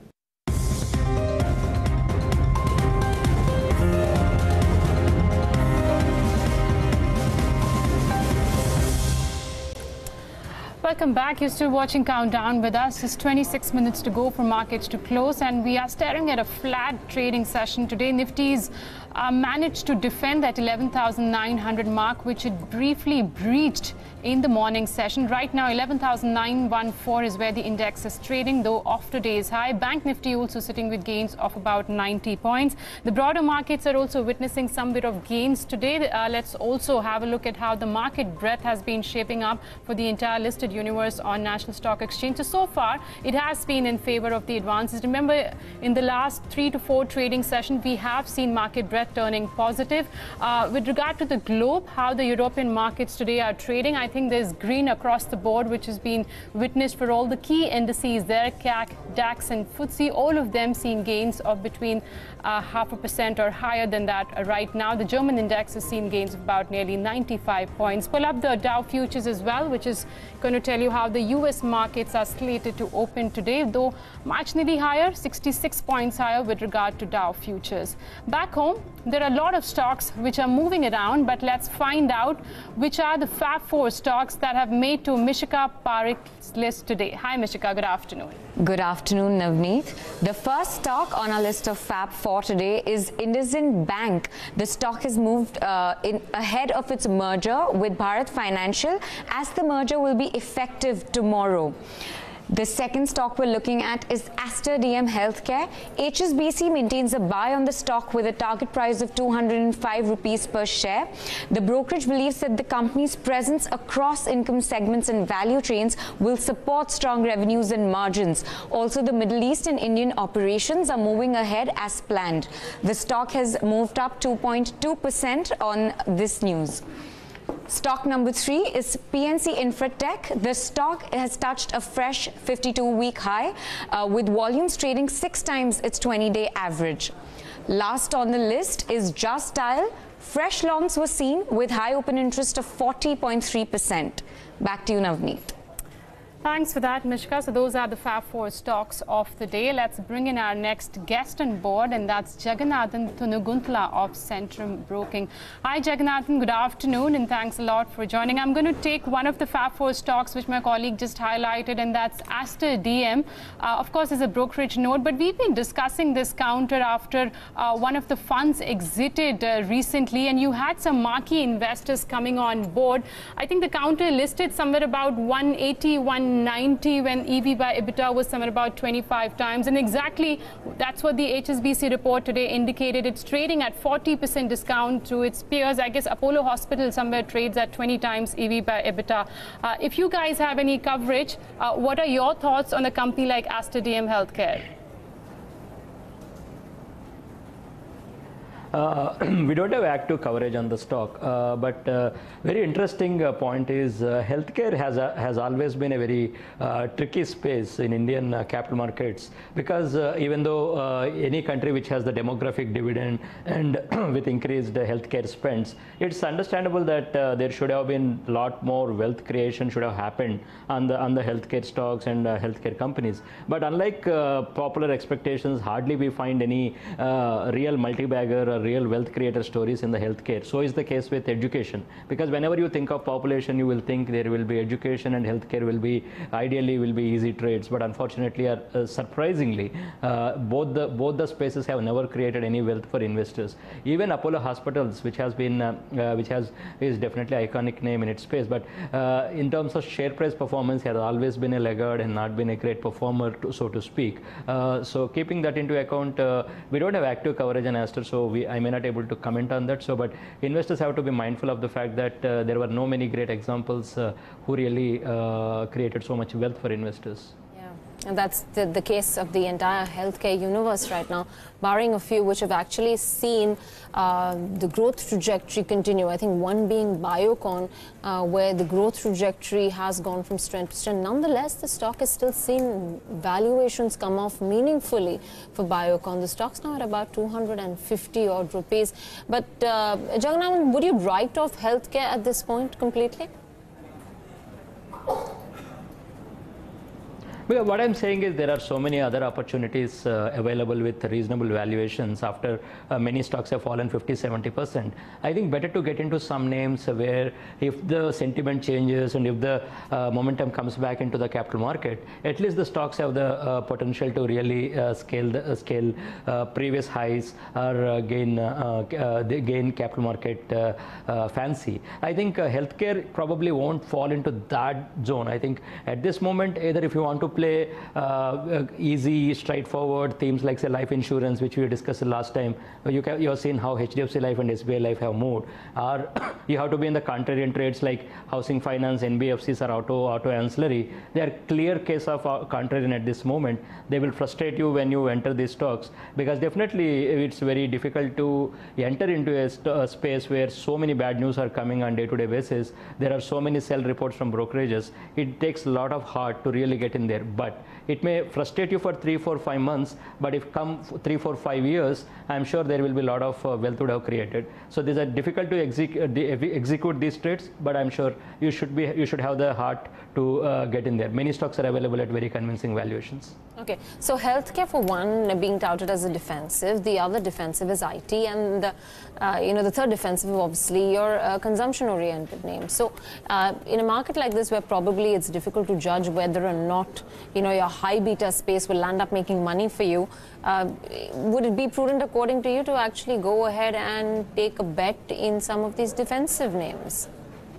Welcome back. You're still watching Countdown with us. It's twenty-six minutes to go for markets to close, and we are staring at a flat trading session today. Nifty's uh, managed to defend that eleven thousand nine hundred mark, which it briefly breached in the morning session. Right now, eleven thousand nine hundred fourteen is where the index is trading, though off today's high. Bank Nifty also sitting with gains of about ninety points. The broader markets are also witnessing some bit of gains today. Uh, let's also have a look at how the market breadth has been shaping up for the entire listed universe on National Stock Exchange. So, so far, it has been in favor of the advances. Remember, in the last three to four trading sessions, we have seen market breadth turning positive. Uh, with regard to the globe, how the European markets today are trading, I think there's green across the board, which has been witnessed for all the key indices there, C A C, DAX and F T S E, all of them seeing gains of between uh, half a percent or higher than that uh, right now. The German index has seen gains of about nearly ninety-five points. Pull up the Dow futures as well, which is going to tell you how the U S markets are slated to open today, though marginally higher, sixty-six points higher with regard to Dow futures. Back home, there are a lot of stocks which are moving around, but let's find out which are the Fab Four stocks that have made to Mishika Parikh's list today. Hi Mishika, good afternoon. Good afternoon, Navneet. The first stock on our list of Fab Four today is INDIABULLS Bank. The stock has moved uh, in ahead of its merger with Bharat Financial, as the merger will be effective tomorrow. The second stock we're looking at is Aster D M Healthcare. H S B C maintains a buy on the stock with a target price of two hundred five rupees per share. The brokerage believes that the company's presence across income segments and value chains will support strong revenues and margins. Also, the Middle East and Indian operations are moving ahead as planned. The stock has moved up two point two percent on this news. Stock number three is P N C Infratech. The stock has touched a fresh fifty-two week high uh, with volumes trading six times its twenty day average. Last on the list is Just Dial. Fresh longs were seen with high open interest of forty point three percent. Back to you, Navneet. Thanks for that, Mishka. So those are the Fab Four stocks of the day. Let's bring in our next guest on board, and that's Jagannathan Thunuguntla of Centrum Broking. Hi, Jagannathan. Good afternoon, and thanks a lot for joining. I'm going to take one of the Fab Four stocks, which my colleague just highlighted, and that's Aster D M. Uh, of course, is a brokerage note, but we've been discussing this counter after uh, one of the funds exited uh, recently, and you had some marquee investors coming on board. I think the counter listed somewhere about one eighty, one ninety when E V by EBITDA was somewhere about twenty-five times, and exactly that's what the H S B C report today indicated. It's trading at forty percent discount to its peers. I guess Apollo Hospital somewhere trades at twenty times E V by EBITDA. Uh, if you guys have any coverage, uh, what are your thoughts on a company like Aster D M Healthcare? Uh, we don't have active coverage on the stock, uh, but uh, very interesting uh, point is uh, healthcare has a, has always been a very uh, tricky space in Indian uh, capital markets, because uh, even though uh, any country which has the demographic dividend and with increased uh, healthcare spends, it's understandable that uh, there should have been a lot more wealth creation should have happened on the on the healthcare stocks and uh, healthcare companies. But unlike uh, popular expectations, hardly we find any uh, real multi-bagger or real wealth creator stories in the healthcare. So is the case with education, because whenever you think of population, you will think there will be education and healthcare will be ideally will be easy trades. But unfortunately, uh, uh, surprisingly, uh, both the both the spaces have never created any wealth for investors. Even Apollo Hospitals, which has been uh, uh, which has is definitely iconic name in its space, but uh, in terms of share price performance, has always been a laggard and not been a great performer, to, so to speak. Uh, so keeping that into account, uh, we don't have active coverage on Aster, so we I may not able to comment on that. So, but investors have to be mindful of the fact that uh, there were no many great examples uh, who really uh, created so much wealth for investors. And that's the, the case of the entire healthcare universe right now, barring a few which have actually seen uh, the growth trajectory continue. I think one being Biocon, uh, where the growth trajectory has gone from strength to strength. Nonetheless, the stock has still seen valuations come off meaningfully for Biocon. The stock's now at about two hundred fifty odd rupees. But uh, Jagannathan, would you write off healthcare at this point completely? Well, what I'm saying is there are so many other opportunities uh, available with reasonable valuations after uh, many stocks have fallen fifty, seventy percent. I think better to get into some names where if the sentiment changes and if the uh, momentum comes back into the capital market, at least the stocks have the uh, potential to really uh, scale the, uh, scale uh, previous highs or uh, gain uh, uh, gain capital market uh, uh, fancy. I think uh, healthcare probably won't fall into that zone. I think at this moment, either if you want to play uh, easy, straightforward themes like say life insurance, which we discussed last time, you can, you have seen how H D F C Life and S B I Life have moved, or you have to be in the contrarian trades like housing finance, N B F Cs or auto, auto ancillary. They are clear case of uh, contrarian at this moment. They will frustrate you when you enter these stocks, because definitely it's very difficult to enter into a, a space where so many bad news are coming on day-to-day basis. There are so many sell reports from brokerages. It takes a lot of heart to really get in there. But it may frustrate you for three, four, five months. But if come three, four, five years, I'm sure there will be a lot of uh, wealth would have created. So these are difficult to execute, execute these trades. But I'm sure you should be, you should have the heart to uh, get in there. Many stocks are available at very convincing valuations. Okay, so healthcare for one being touted as a defensive, the other defensive is I T, and the, uh, you know the third defensive obviously your uh, consumption-oriented names. So uh, in a market like this, where probably it's difficult to judge whether or not you know your high beta space will land up making money for you, uh, would it be prudent, according to you, to actually go ahead and take a bet in some of these defensive names?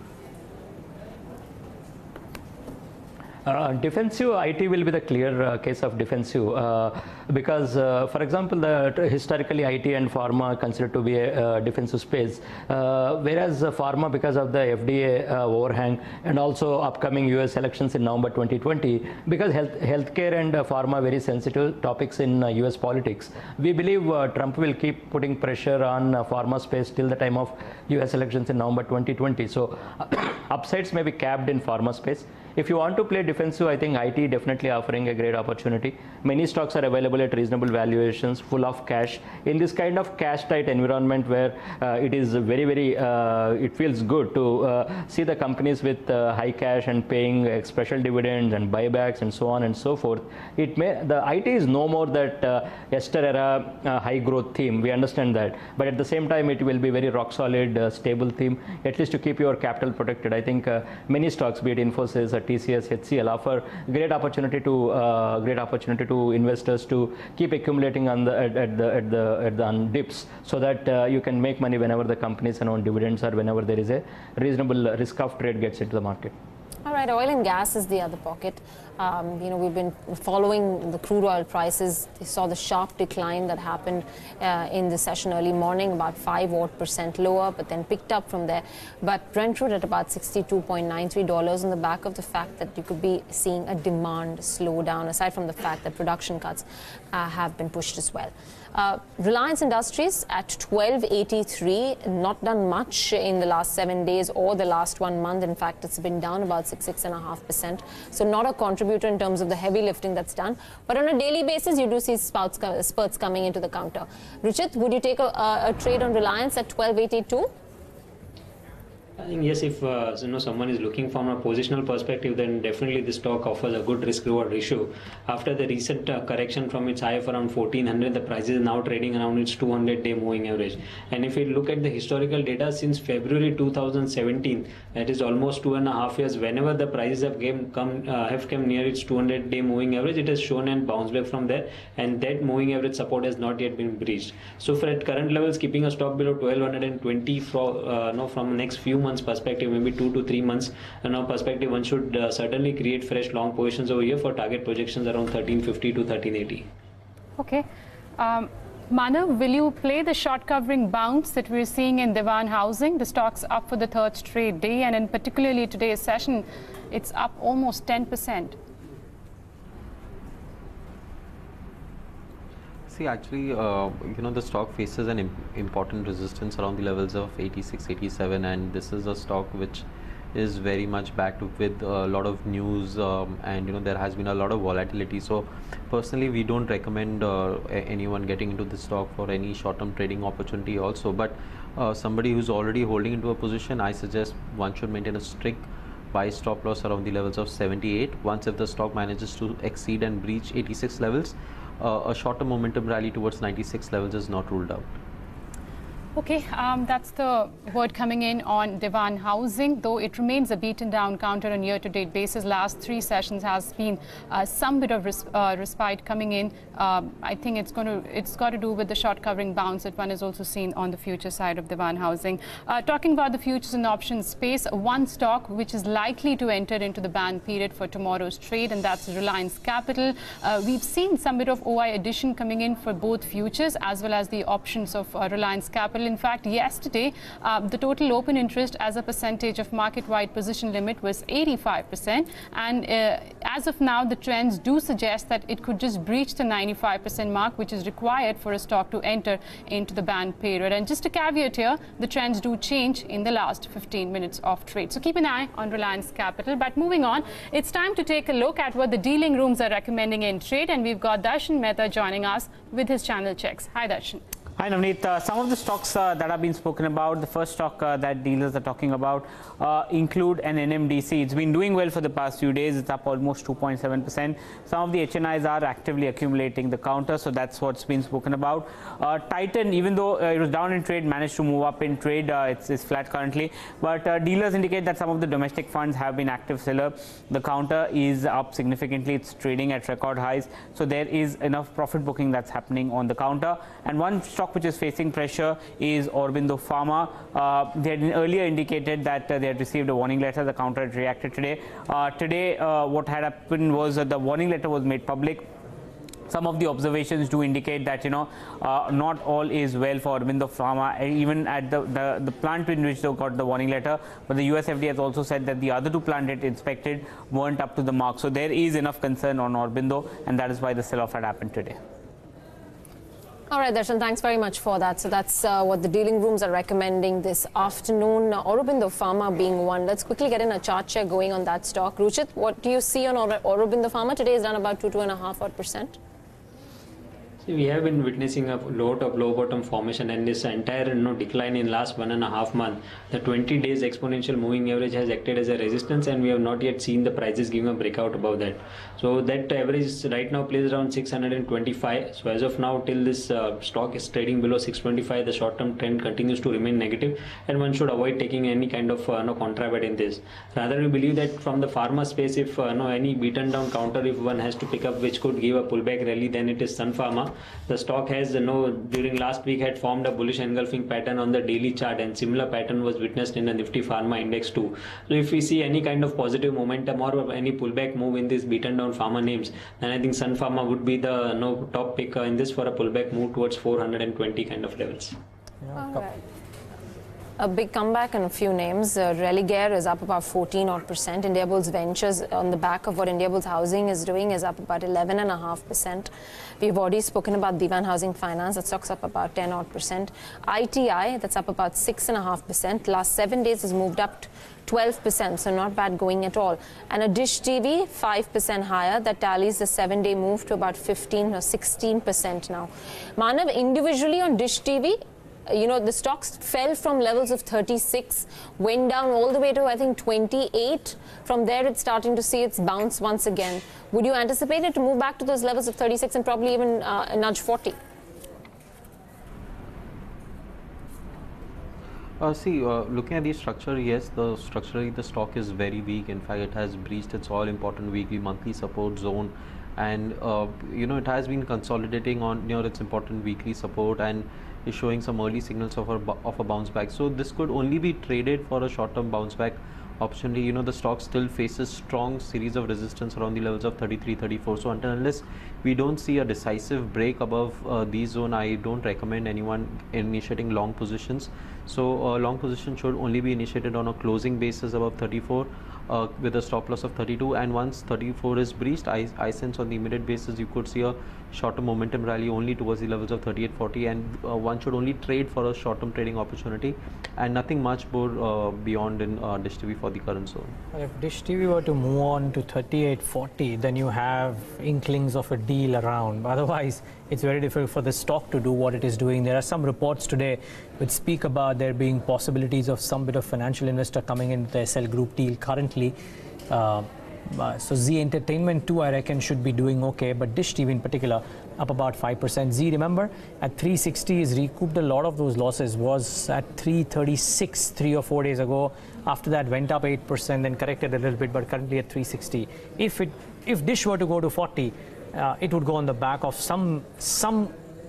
Uh, defensive I T will be the clear uh, case of defensive uh, because, uh, for example, the historically I T and pharma are considered to be a uh, defensive space, uh, whereas uh, pharma, because of the F D A uh, overhang and also upcoming U S elections in November twenty twenty, because health healthcare and uh, pharma are very sensitive topics in uh, U S politics, we believe uh, Trump will keep putting pressure on uh, pharma space till the time of U S elections in November twenty twenty. So upsides may be capped in pharma space. If you want to play defensive, I think I T definitely offering a great opportunity. Many stocks are available at reasonable valuations, full of cash. In this kind of cash-tight environment where uh, it is very, very, uh, it feels good to uh, see the companies with uh, high cash and paying uh, special dividends and buybacks and so on and so forth. It may, the I T is no more that uh, Esther era uh, high growth theme. We understand that, but at the same time, it will be very rock solid, uh, stable theme, at least to keep your capital protected. I think uh, many stocks, be it Infosys, T C S, H C L, offer great opportunity to uh, great opportunity to investors to keep accumulating on the at, at the at the at the on dips, so that uh, you can make money whenever the companies announce dividends or whenever there is a reasonable risk of trade gets into the market. All right, oil and gas is the other pocket. Um, you know, we've been following the crude oil prices. We saw the sharp decline that happened uh, in the session early morning, about five odd percent lower, but then picked up from there. But Brent crude at about sixty-two point nine three dollars on the back of the fact that you could be seeing a demand slowdown, aside from the fact that production cuts uh, have been pushed as well. Uh, Reliance Industries at twelve eighty-three, not done much in the last seven days or the last one month. In fact, it's been down about six, six and a half percent. So not a contributor in terms of the heavy lifting that's done. But on a daily basis, you do see spouts, spurts coming into the counter. Ruchit, would you take a, a, a trade on Reliance at twelve eighty-two? I think yes, if uh, you know someone is looking from a positional perspective, then definitely this stock offers a good risk-reward ratio. After the recent uh, correction from its high of around fourteen hundred, the price is now trading around its two hundred day moving average. And if we look at the historical data since February two thousand seventeen, that is almost two and a half years, whenever the prices have came, come uh, have come near its two hundred day moving average, it has shown and bounced back from there, and that moving average support has not yet been breached. So for at current levels, keeping a stock below twelve twenty for uh, no from next few months perspective, maybe two to three months and now perspective, one should uh, certainly create fresh long positions over here for target projections around thirteen fifty to thirteen eighty. Okay. Um, Manav, will you play the short covering bounce that we're seeing in Dewan Housing? The stock's up for the third straight day, and in particularly today's session, it's up almost ten percent. See, actually, uh, you know, the stock faces an imp important resistance around the levels of eighty-six, eighty-seven, and this is a stock which is very much backed with a lot of news, um, and you know there has been a lot of volatility. So personally, we don't recommend uh, anyone getting into this stock for any short-term trading opportunity also. But uh, somebody who's already holding into a position, I suggest one should maintain a strict buy stop loss around the levels of seventy-eight. Once if the stock manages to exceed and breach eighty-six levels, Uh, a shorter momentum rally towards ninety-six levels is not ruled out. Okay, um, that's the word coming in on Dewan Housing, though it remains a beaten down counter on year-to-date basis. Last three sessions has been uh, some bit of res uh, respite coming in. Um, I think it's going to it's got to do with the short covering bounce that one has also seen on the future side of Dewan Housing. Uh, talking about the futures and options space, one stock which is likely to enter into the ban period for tomorrow's trade, and that's Reliance Capital. Uh, we've seen some bit of O I addition coming in for both futures as well as the options of uh, Reliance Capital. In fact, yesterday, uh, the total open interest as a percentage of market-wide position limit was eighty-five percent. And uh, as of now, the trends do suggest that it could just breach the ninety-five percent mark, which is required for a stock to enter into the ban period. And just a caveat here, the trends do change in the last fifteen minutes of trade. So keep an eye on Reliance Capital. But moving on, it's time to take a look at what the dealing rooms are recommending in trade. And we've got Darshan Mehta joining us with his channel checks. Hi, Darshan. Hi Navneet, uh, some of the stocks uh, that have been spoken about, the first stock uh, that dealers are talking about uh, include an N M D C. It's been doing well for the past few days. It's up almost two point seven percent. Some of the H N Is are actively accumulating the counter, so that's what's been spoken about. Uh, Titan, even though uh, it was down in trade, managed to move up in trade. Uh, it's, it's flat currently, but uh, dealers indicate that some of the domestic funds have been active seller. The counter is up significantly. It's trading at record highs, so there is enough profit booking that's happening on the counter. And one stock which is facing pressure is Aurobindo Pharma. Uh, they had earlier indicated that uh, they had received a warning letter. The counter had reacted today. Uh, today, uh, what had happened was that the warning letter was made public. Some of the observations do indicate that, you know, uh, not all is well for Aurobindo Pharma, even at the, the, the plant in which they got the warning letter. But the U S F D A has also said that the other two plants it inspected weren't up to the mark. So there is enough concern on Aurobindo, and that is why the sell-off had happened today. All right, Darshan, thanks very much for that. So that's uh, what the dealing rooms are recommending this afternoon. Uh, Aurobindo Pharma being one. Let's quickly get in a chart check going on that stock. Ruchit, what do you see on Aurobindo Pharma? Today is down about two, two and a half odd percent. See, we have been witnessing a low top, low bottom formation, and this entire you know, decline in last one and a half month. The twenty days exponential moving average has acted as a resistance, and we have not yet seen the prices giving a breakout above that. So that average right now plays around six hundred twenty-five. So as of now, till this uh, stock is trading below six twenty-five, the short-term trend continues to remain negative, and one should avoid taking any kind of uh, no contra bet in this. Rather, we believe that from the pharma space, if uh, no any beaten down counter, if one has to pick up which could give a pullback rally, then it is Sun Pharma. The stock has, you know, during last week had formed a bullish engulfing pattern on the daily chart, and similar pattern was witnessed in the Nifty Pharma Index too. So if we see any kind of positive momentum or any pullback move in these beaten down pharma names, then I think Sun Pharma would be the you know, top pick in this for a pullback move towards four hundred twenty kind of levels. All right. A big comeback in a few names. Uh, Religare is up about fourteen odd percent. INDIABULLS Ventures, on the back of what INDIABULLS Housing is doing, is up about eleven and a half percent. We've already spoken about Divan Housing Finance. That stock's up about ten odd percent. I T I, that's up about six and a half percent. Last seven days has moved up twelve percent, so not bad going at all. And a Dish T V, five percent higher. That tallies the seven-day move to about fifteen or sixteen percent now. Manav, individually on Dish T V, you know, the stocks fell from levels of thirty-six, went down all the way to, I think, twenty-eight. From there, it's starting to see its bounce once again. Would you anticipate it to move back to those levels of thirty-six and probably even uh, nudge forty? Uh, see, uh, looking at the structure, yes, the structurally the stock is very weak. In fact, it has breached its all important weekly, monthly support zone, and uh, you know, it has been consolidating on near its important weekly support and is showing some early signals of a of a bounce back. So this could only be traded for a short-term bounce back opportunity. You know, the stock still faces strong series of resistance around the levels of thirty-three, thirty-four. So until unless we don't see a decisive break above uh, these zone, I don't recommend anyone initiating long positions. So uh, long position should only be initiated on a closing basis above thirty-four uh, with a stop loss of thirty-two, and once thirty-four is breached, I, I sense on the immediate basis you could see a short-term momentum rally only towards the levels of thirty-eight forty, and uh, one should only trade for a short-term trading opportunity and nothing much more uh, beyond in uh, Dish T V for the current zone. If Dish T V were to move on to thirty-eight forty, then you have inklings of a deal around. Otherwise, it's very difficult for the stock to do what it is doing. There are some reports today which speak about there being possibilities of some bit of financial investor coming into the S L Group deal currently. Uh, Uh, so Z Entertainment too, I reckon, should be doing okay, but Dish T V in particular up about five percent. Z, remember, at three sixty is recouped a lot of those losses, was at three thirty-six three or four days ago. After that went up eight percent, then corrected a little bit, but currently at three sixty. If it if Dish were to go to forty, uh, it would go on the back of some some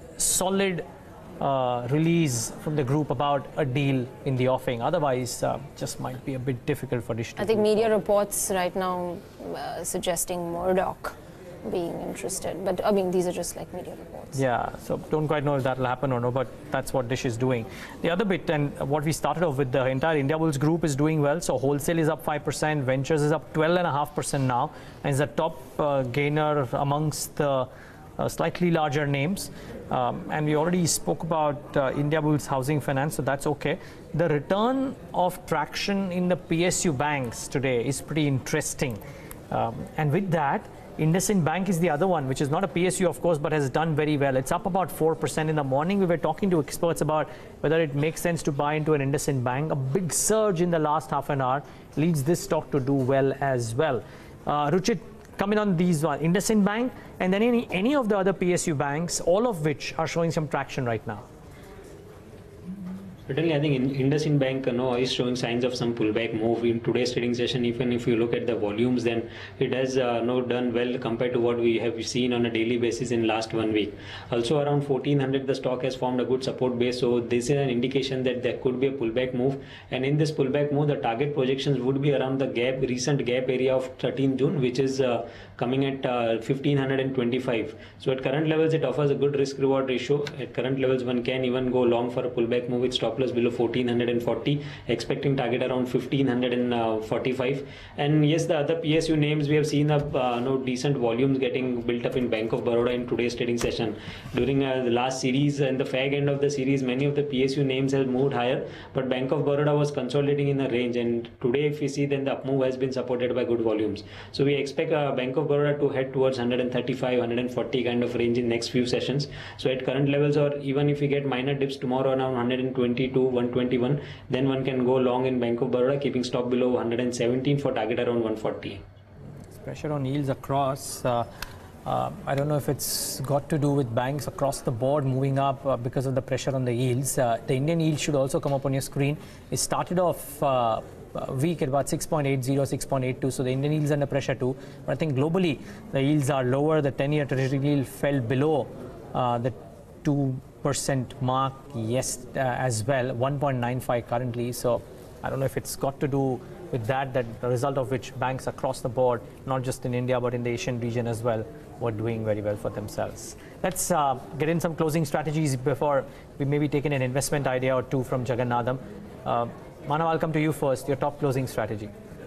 solid Uh, release from the group about a deal in the offing. Otherwise, uh, just might be a bit difficult for Dish. I think media reports right now uh, suggesting Murdoch being interested. But I mean, these are just like media reports. Yeah, so don't quite know if that will happen or no, but that's what Dish is doing. The other bit, and what we started off with, the entire INDIABULLS group is doing well. So wholesale is up five percent, ventures is up twelve point five percent now, and is the top uh, gainer amongst the uh, slightly larger names. Um, and we already spoke about uh, INDIABULLS Housing Finance, so that's okay. The return of traction in the P S U banks today is pretty interesting. Um, and with that, IndusInd Bank is the other one, which is not a P S U, of course, but has done very well. It's up about four percent. In the morning, we were talking to experts about whether it makes sense to buy into an IndusInd Bank. A big surge in the last half an hour leads this stock to do well as well. Uh, Ruchit, coming on these one, IndusInd Bank, and then any, any of the other P S U banks, all of which are showing some traction right now. Certainly, I think in IndusInd Bank you know, is showing signs of some pullback move in today's trading session. Even if you look at the volumes, then it has uh, you know, done well compared to what we have seen on a daily basis in last one week. Also, around fourteen hundred, the stock has formed a good support base. So this is an indication that there could be a pullback move. And in this pullback move, the target projections would be around the gap, recent gap area of thirteenth June, which is uh, coming at uh, fifteen twenty-five. So at current levels, it offers a good risk-reward ratio. At current levels, one can even go long for a pullback move with stop loss below fourteen forty, expecting target around fifteen forty-five. And yes, the other P S U names, we have seen a uh, no decent volumes getting built up in Bank of Baroda in today's trading session. During uh, the last series and the fag end of the series, many of the P S U names have moved higher, but Bank of Baroda was consolidating in a range. And today, if we see, then the up move has been supported by good volumes. So we expect uh, Bank of Baroda to head towards one thirty-five, one forty kind of range in next few sessions. So at current levels, or even if we get minor dips tomorrow around one twenty-two, one twenty-one, then one can go long in Bank of Baroda, keeping stop below one seventeen for target around one forty. Pressure on yields across. Uh, uh, I don't know if it's got to do with banks across the board moving up uh, because of the pressure on the yields. Uh, the Indian yield should also come up on your screen. It started off uh, week at about six point eight zero, six point eight two, so the Indian yield is under pressure too. But I think globally the yields are lower. The ten-year treasury yield fell below uh, the two percent mark yes uh, as well, one point nine five currently. So I don't know if it's got to do with that, that the result of which banks across the board, not just in India but in the Asian region as well, were doing very well for themselves. Let's uh, get in some closing strategies before we maybe take in an investment idea or two from Jagannatham. Uh, Manav, I'll come to you first. Your top closing strategy.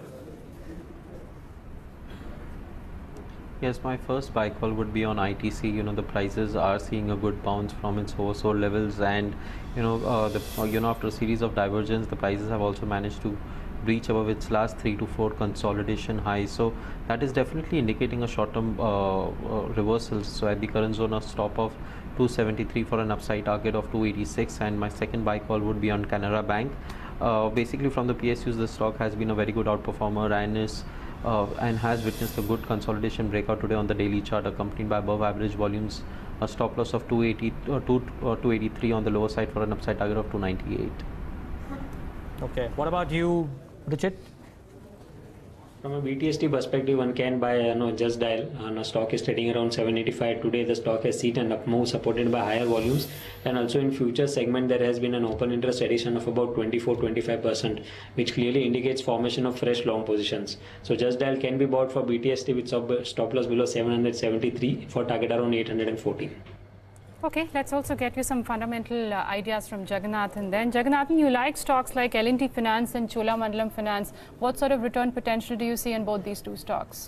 Yes, my first buy call would be on I T C. You know, the prices are seeing a good bounce from its oversold levels, and you know, uh, the uh, you know after a series of divergence, the prices have also managed to breach above its last three to four consolidation highs. So that is definitely indicating a short-term uh, uh, reversal. So at the current zone of stop of two seventy-three for an upside target of two eighty-six, and my second buy call would be on Canara Bank. Uh, basically, from the P S Us, the stock has been a very good outperformer and is uh, and has witnessed a good consolidation breakout today on the daily chart, accompanied by above average volumes. A stop loss of two eighty, uh, two, uh, two eighty-three on the lower side for an upside target of two ninety-eight. Okay. What about you, Richard? From a B T S T perspective, one can buy you know, Just Dial. Uh, stock is trading around seven eighty-five. Today, the stock has seen an up move supported by higher volumes. And also in future segment, there has been an open interest addition of about twenty-four to twenty-five percent, which clearly indicates formation of fresh long positions. So Just Dial can be bought for B T S T with stop loss below seven seventy-three for target around eight fourteen. Okay, let's also get you some fundamental uh, ideas from Jagannathan then. Jagannathan, you like stocks like L and T Finance and Cholamandalam Finance. What sort of return potential do you see in both these two stocks?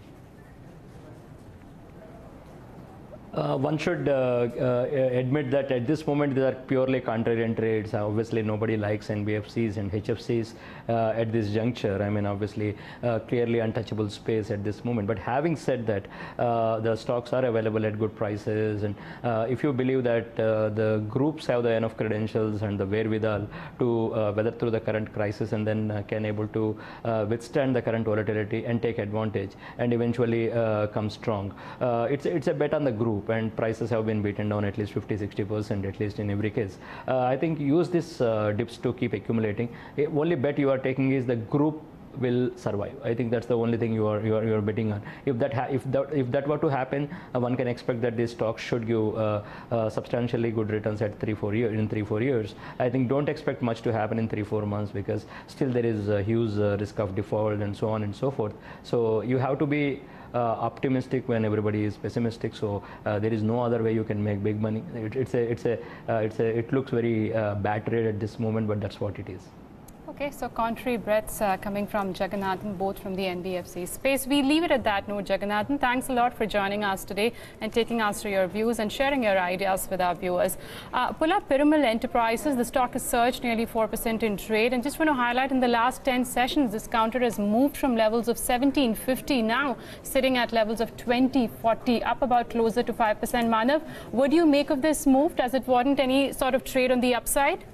Uh, one should uh, uh, admit that at this moment they are purely contrarian trades. Uh, obviously, nobody likes N B F Cs and H F Cs uh, at this juncture. I mean, obviously, uh, clearly untouchable space at this moment. But having said that, uh, the stocks are available at good prices, and uh, if you believe that uh, the groups have the enough credentials and the wherewithal to uh, weather through the current crisis, and then uh, can able to uh, withstand the current volatility and take advantage, and eventually uh, come strong, uh, it's it's a bet on the group. And prices have been beaten down at least fifty to sixty percent at least in every case. Uh, I think use this uh, dips to keep accumulating. The only bet you are taking is the group will survive. I think that's the only thing you are you are, you are betting on. If that ha if that if that were to happen, uh, one can expect that this stock should give uh, uh, substantially good returns at three four years in three four years. I think don't expect much to happen in three four months, because still there is a huge uh, risk of default and so on and so forth. So you have to be Uh, optimistic when everybody is pessimistic. So uh, there is no other way you can make big money. It, it's a, it's a, uh, it's a, it looks very uh, bad trade at this moment, but that's what it is. Okay, so contrary breaths uh, coming from Jagannathan, both from the N B F C space. We leave it at that note, Jagannathan. Thanks a lot for joining us today and taking us through your views and sharing your ideas with our viewers. Uh, pull up Piramal Enterprises. The stock has surged nearly four percent in trade. And just want to highlight, in the last ten sessions, this counter has moved from levels of seventeen fifty, now sitting at levels of twenty forty, up about closer to five percent. Manav, what do you make of this move? Does it warrant any sort of trade on the upside?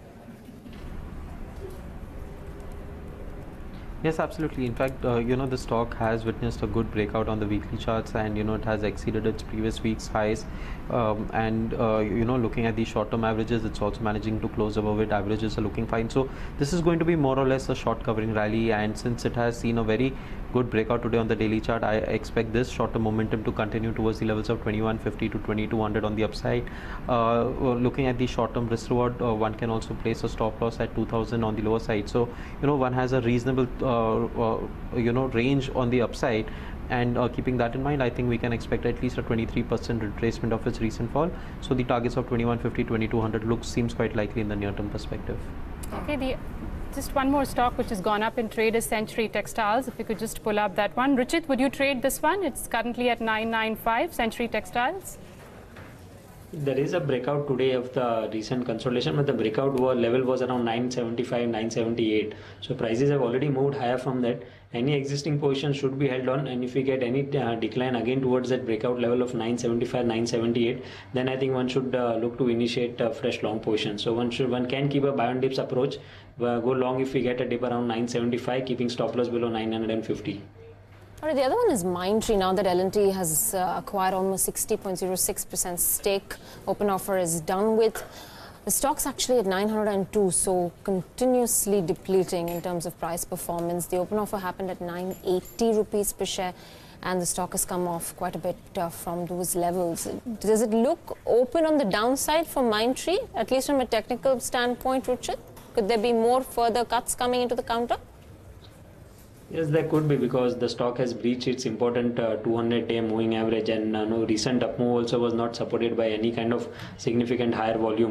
Yes, absolutely. In fact, uh, you know, the stock has witnessed a good breakout on the weekly charts, and you know, it has exceeded its previous week's highs. Um, and uh, you know, looking at the short-term averages, it's also managing to close above it. Averages are looking fine. So this is going to be more or less a short covering rally, and since it has seen a very good breakout today on the daily chart, I expect this short-term momentum to continue towards the levels of twenty-one fifty to twenty-two hundred on the upside. Uh, looking at the short-term risk reward, uh, one can also place a stop loss at two thousand on the lower side. So you know, one has a reasonable uh, uh, you know range on the upside. And uh, keeping that in mind, I think we can expect at least a twenty-three percent retracement of its recent fall. So the targets of twenty-one fifty, twenty-two hundred looks seems quite likely in the near-term perspective. Okay, the, just one more stock which has gone up in trade is Century Textiles. If you could just pull up that one. Richard, would you trade this one? It's currently at nine ninety-five, Century Textiles. There is a breakout today of the recent consolidation, but the breakout level was around nine seventy-five, nine seventy-eight. So prices have already moved higher from that. Any existing position should be held on, and if we get any uh, decline again towards that breakout level of nine seventy-five, nine seventy-eight, then I think one should uh, look to initiate a fresh long position. So one should one can keep a buy on dips approach, uh, go long if we get a dip around nine seventy-five, keeping stop loss below nine fifty. All right, the other one is Mindtree. Now that L and T has uh, acquired almost sixty point zero six percent stake, open offer is done with. The stock's actually at nine hundred two, so continuously depleting in terms of price performance. The open offer happened at nine eighty rupees per share, and the stock has come off quite a bit uh, from those levels. Does it look open on the downside for Mindtree, at least from a technical standpoint, Richard? Could there be more further cuts coming into the counter? Yes, there could be, because the stock has breached its important uh, two hundred day moving average, and uh, no recent up move also was not supported by any kind of significant higher volumes.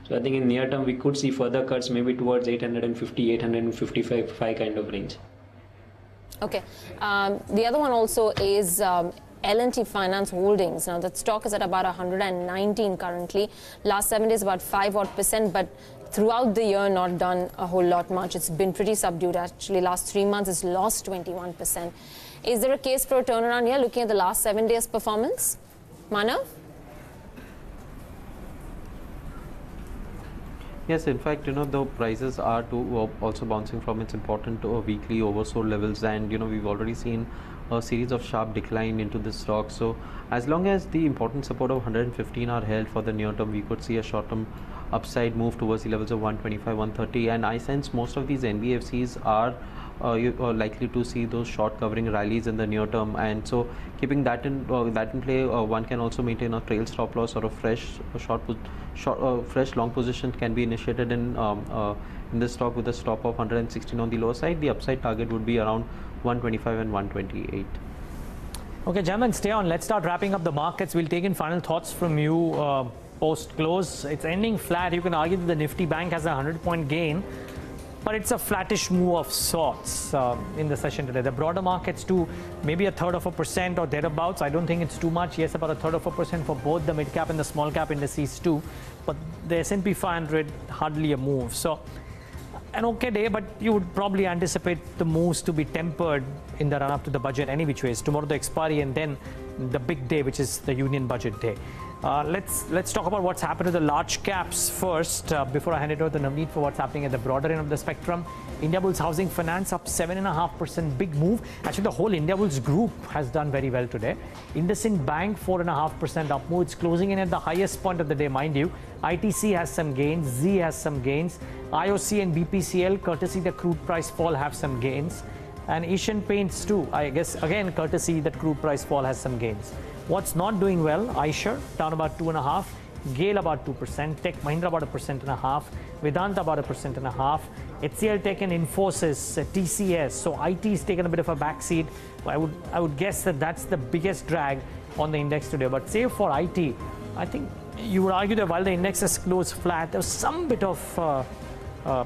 So I think in near term we could see further cuts, maybe towards eight fifty, eight fifty-five kind of range. Okay. Um, the other one also is um, L and T Finance Holdings. Now, that stock is at about one hundred nineteen currently. Last seven days, about five odd percent, but throughout the year, not done a whole lot much. It's been pretty subdued, actually. Last three months, it's lost twenty-one percent. Is there a case for a turnaround here, looking at the last seven days' performance? Manav? Yes, in fact, you know, the prices are too, uh, also bouncing from its important uh, weekly oversold levels, and, you know, we've already seen a series of sharp decline into this stock. So as long as the important support of one hundred fifteen are held for the near term, we could see a short term upside move towards the levels of one twenty-five, one thirty, and I sense most of these N B F Cs are uh, you are likely to see those short covering rallies in the near term, and so keeping that in uh, that in play, uh, one can also maintain a trail stop loss or a fresh a short short uh, fresh long position can be initiated in um, uh, in this stock with a stop of one hundred sixteen on the lower side. The upside target would be around one twenty-five and one twenty-eight. Okay, gentlemen, stay on. Let's start wrapping up the markets. We'll take in final thoughts from you uh, post close. It's ending flat. You can argue that the Nifty Bank has a one hundred point gain, but it's a flattish move of sorts uh, in the session today. The broader markets too, maybe a third of a percent or thereabouts. I don't think it's too much. Yes, about a third of a percent for both the mid cap and the small cap indices too. But the S and P five hundred hardly a move. So an okay day, but you would probably anticipate the moves to be tempered in the run up to the budget any which ways. Tomorrow the expiry and then the big day, which is the union budget day. Uh, let's let's talk about what's happened to the large caps first uh, before I hand it over to Navneet for what's happening at the broader end of the spectrum. Indiabulls Housing Finance up seven point five percent, big move. Actually, the whole Indiabulls group has done very well today. IndusInd Bank four point five percent up move. It's closing in at the highest point of the day, mind you. I T C has some gains, Z has some gains. I O C and B P C L, courtesy the crude price fall, have some gains. And Asian Paints too, I guess, again, courtesy that crude price fall has some gains. What's not doing well? iShares down about two and a half, Gale about two percent, Tech Mahindra about a percent and a half, Vedanta about a percent and a half, H C L Tech and Infosys, uh, T C S. So I T is taken a bit of a backseat. I would I would guess that that's the biggest drag on the index today. But save for I T, I think you would argue that while the index has closed flat, there's some bit of uh, uh,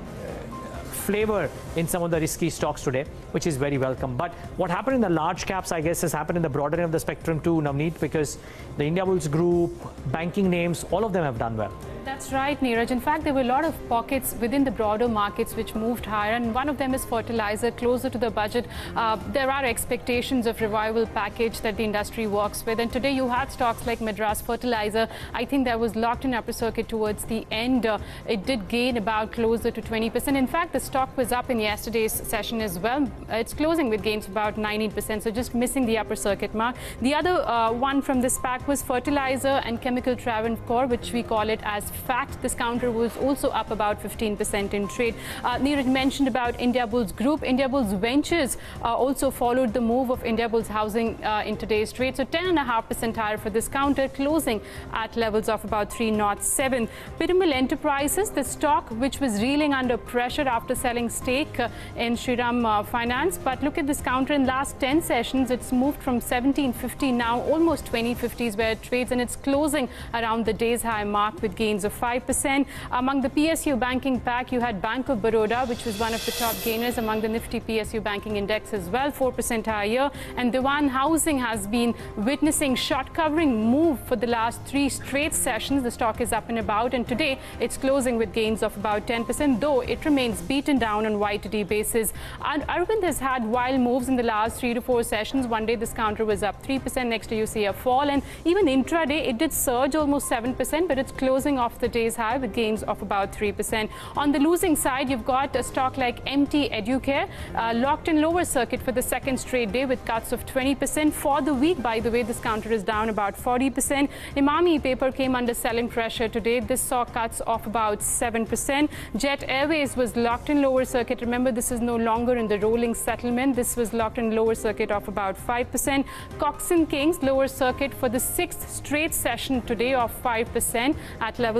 flavor in some of the risky stocks today, which is very welcome. But what happened in the large caps, I guess, has happened in the broader end of the spectrum too, Navneet, because the Indiabulls group, banking names, all of them have done well. That's right, Neeraj. In fact, there were a lot of pockets within the broader markets which moved higher, and one of them is fertilizer, closer to the budget. Uh, there are expectations of revival package that the industry works with, and today you had stocks like Madras Fertilizer. I think that was locked in upper circuit towards the end. Uh, it did gain about closer to twenty percent. In fact, the stock was up in yesterday's session as well. Uh, it's closing with gains of about nineteen percent, so just missing the upper circuit mark. The other uh, one from this pack was fertilizer and chemical Travancore, which we call it as fact. This counter was also up about fifteen percent in trade. Uh, Neeraj mentioned about Indiabulls Group. Indiabulls Ventures uh, also followed the move of Indiabulls Housing uh, in today's trade. So ten point five percent higher for this counter, closing at levels of about three oh seven. Piramal Enterprises, the stock which was reeling under pressure after selling stake uh, in Shriram uh, Finance. But look at this counter in last ten sessions. It's moved from seventeen fifty now almost twenty fifties where it trades, and it's closing around the day's high mark with gains of five percent. Among the P S U banking pack, you had Bank of Baroda, which was one of the top gainers among the Nifty P S U banking index as well, four percent higher. And Dewan Housing has been witnessing short covering move for the last three straight sessions. The stock is up and about, and today it's closing with gains of about ten percent, though it remains beaten down on Y T D basis. And Arvind has had wild moves in the last three to four sessions. One day this counter was up three percent, next day you see a fall, and even intraday it did surge almost seven percent, but it's closing off the day's high with gains of about three percent. On the losing side, you've got a stock like M T Educare uh, locked in lower circuit for the second straight day with cuts of twenty percent. For the week, by the way, this counter is down about forty percent. Imami Paper came under selling pressure today. This saw cuts of about seven percent. Jet Airways was locked in lower circuit. Remember, this is no longer in the rolling settlement. This was locked in lower circuit of about five percent. Cox and Kings lower circuit for the sixth straight session today of five percent at levels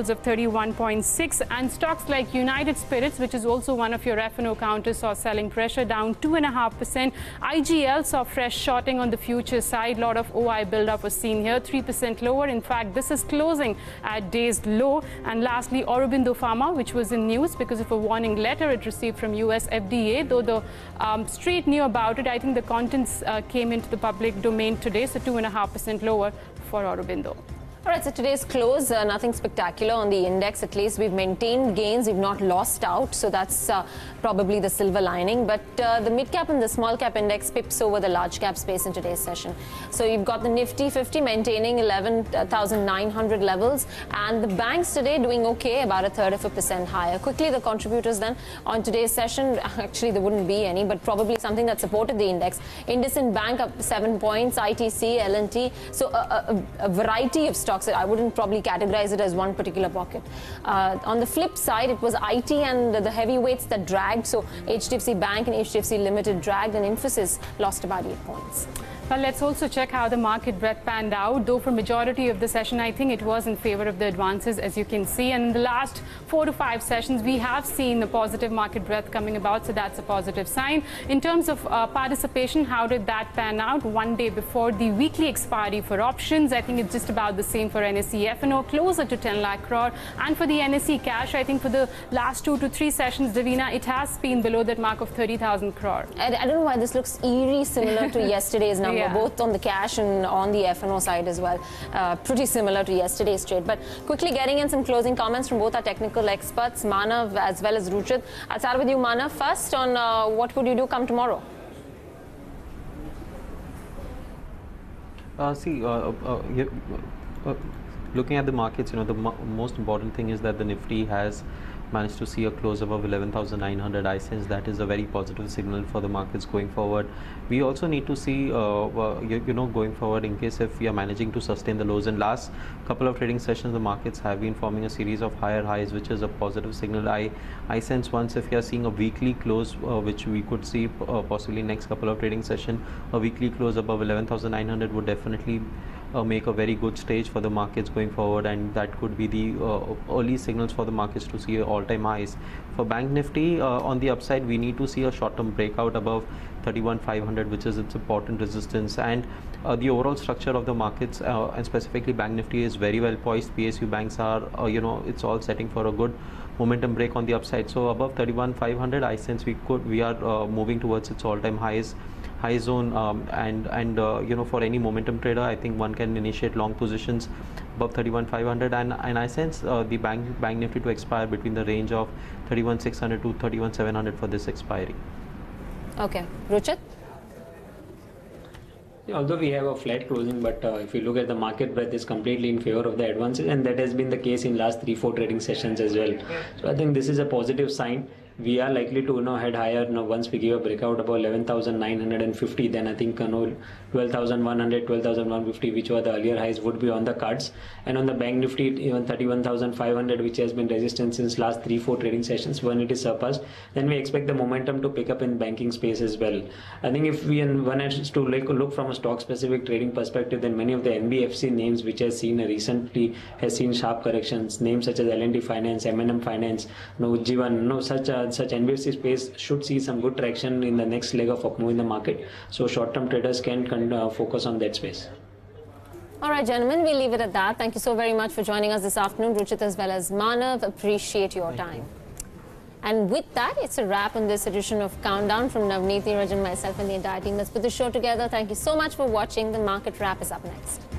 levels of thirty-one point six, and stocks like United Spirits, which is also one of your F and O counters, saw selling pressure, down two point five percent. I G L saw fresh shorting on the futures side. A lot of O I build-up was seen here, three percent lower. In fact, this is closing at day's low. And lastly, Aurobindo Pharma, which was in news because of a warning letter it received from U S F D A, though the um, street knew about it. I think the contents uh, came into the public domain today, so two point five percent lower for Aurobindo. All right, so today's close, uh, nothing spectacular on the index. At least we've maintained gains, we've not lost out. So that's uh, probably the silver lining. But uh, the mid-cap and the small-cap index pips over the large-cap space in today's session. So you've got the Nifty fifty maintaining eleven thousand nine hundred levels. And the banks today doing okay, about a third of a percent higher. Quickly, the contributors then on today's session, actually there wouldn't be any, but probably something that supported the index. IndusInd Bank up seven points, I T C, L and T. So a, a, a variety of stocks. I wouldn't probably categorize it as one particular pocket. Uh, on the flip side, it was I T and the heavyweights that dragged. So H D F C Bank and H D F C Limited dragged, and Infosys lost about eight points. Well, let's also check how the market breadth panned out. Though for majority of the session, I think it was in favor of the advances, as you can see. And in the last four to five sessions, we have seen the positive market breadth coming about, so that's a positive sign. In terms of uh, participation, how did that pan out? One day before the weekly expiry for options, I think it's just about the same for N S E F and O, closer to ten lakh crore. And for the N S E cash, I think for the last two to three sessions, Davina, it has been below that mark of thirty thousand crore. I, I don't know why this looks eerie similar to yesterday's number. Yeah. Both on the cash and on the F and O side as well. Uh, pretty similar to yesterday's trade. But quickly getting in some closing comments from both our technical experts, Manav as well as Ruchit. I'll start with you, Manav, first on uh, what would you do come tomorrow? Uh, see, uh, uh, uh, uh, looking at the markets, you know, the mo most important thing is that the Nifty has managed to see a close above eleven thousand nine hundred. I sense that is a very positive signal for the markets going forward. We also need to see, uh, uh, you, you know, going forward in case if we are managing to sustain the lows. In last couple of trading sessions, the markets have been forming a series of higher highs, which is a positive signal. I, I sense once if we are seeing a weekly close, uh, which we could see uh, possibly next couple of trading session, a weekly close above eleven thousand nine hundred would definitely Uh, make a very good stage for the markets going forward, and that could be the uh, early signals for the markets to see all-time highs. For Bank Nifty, uh, on the upside, we need to see a short-term breakout above thirty-one five hundred, which is its important resistance. And uh, the overall structure of the markets, uh, and specifically Bank Nifty, is very well poised. P S U banks are, uh, you know, it's all setting for a good momentum break on the upside. So above thirty-one five hundred, I sense we could, we are uh, moving towards its all-time highs. High zone, um, and and uh, you know, for any momentum trader, I think one can initiate long positions above thirty-one five hundred, and and I sense uh, the bank bank Nifty to expire between the range of thirty-one six hundred to thirty-one seven hundred for this expiry. Okay, Ruchit. Although we have a flat closing, but uh, if you look at the market breadth is completely in favor of the advances, and that has been the case in last three four trading sessions as well. So I think this is a positive sign. We are likely to, you know, head higher, you know, once we give a breakout about eleven thousand nine hundred fifty. Then I think, you know, twelve thousand one hundred, twelve thousand one hundred fifty, which were the earlier highs, would be on the cards. And on the Bank Nifty, even thirty-one thousand five hundred, which has been resistance since last three four trading sessions, when it is surpassed, then we expect the momentum to pick up in banking space as well. I think if we one has to like look from a stock specific trading perspective, then many of the N B F C names which has seen a recently has seen sharp corrections, names such as L and T Finance, M and M Finance, no Jivan, no such a, such N B F C space should see some good traction in the next leg of up move in the market. So short-term traders can uh, focus on that space. All right, gentlemen, we'll leave it at that. Thank you so very much for joining us this afternoon, Ruchit as well as Manav. Appreciate your time. You. And with that, it's a wrap on this edition of Countdown from Navneet, Rajan, myself, and the entire team. Let's put the show together. Thank you so much for watching. The market wrap is up next.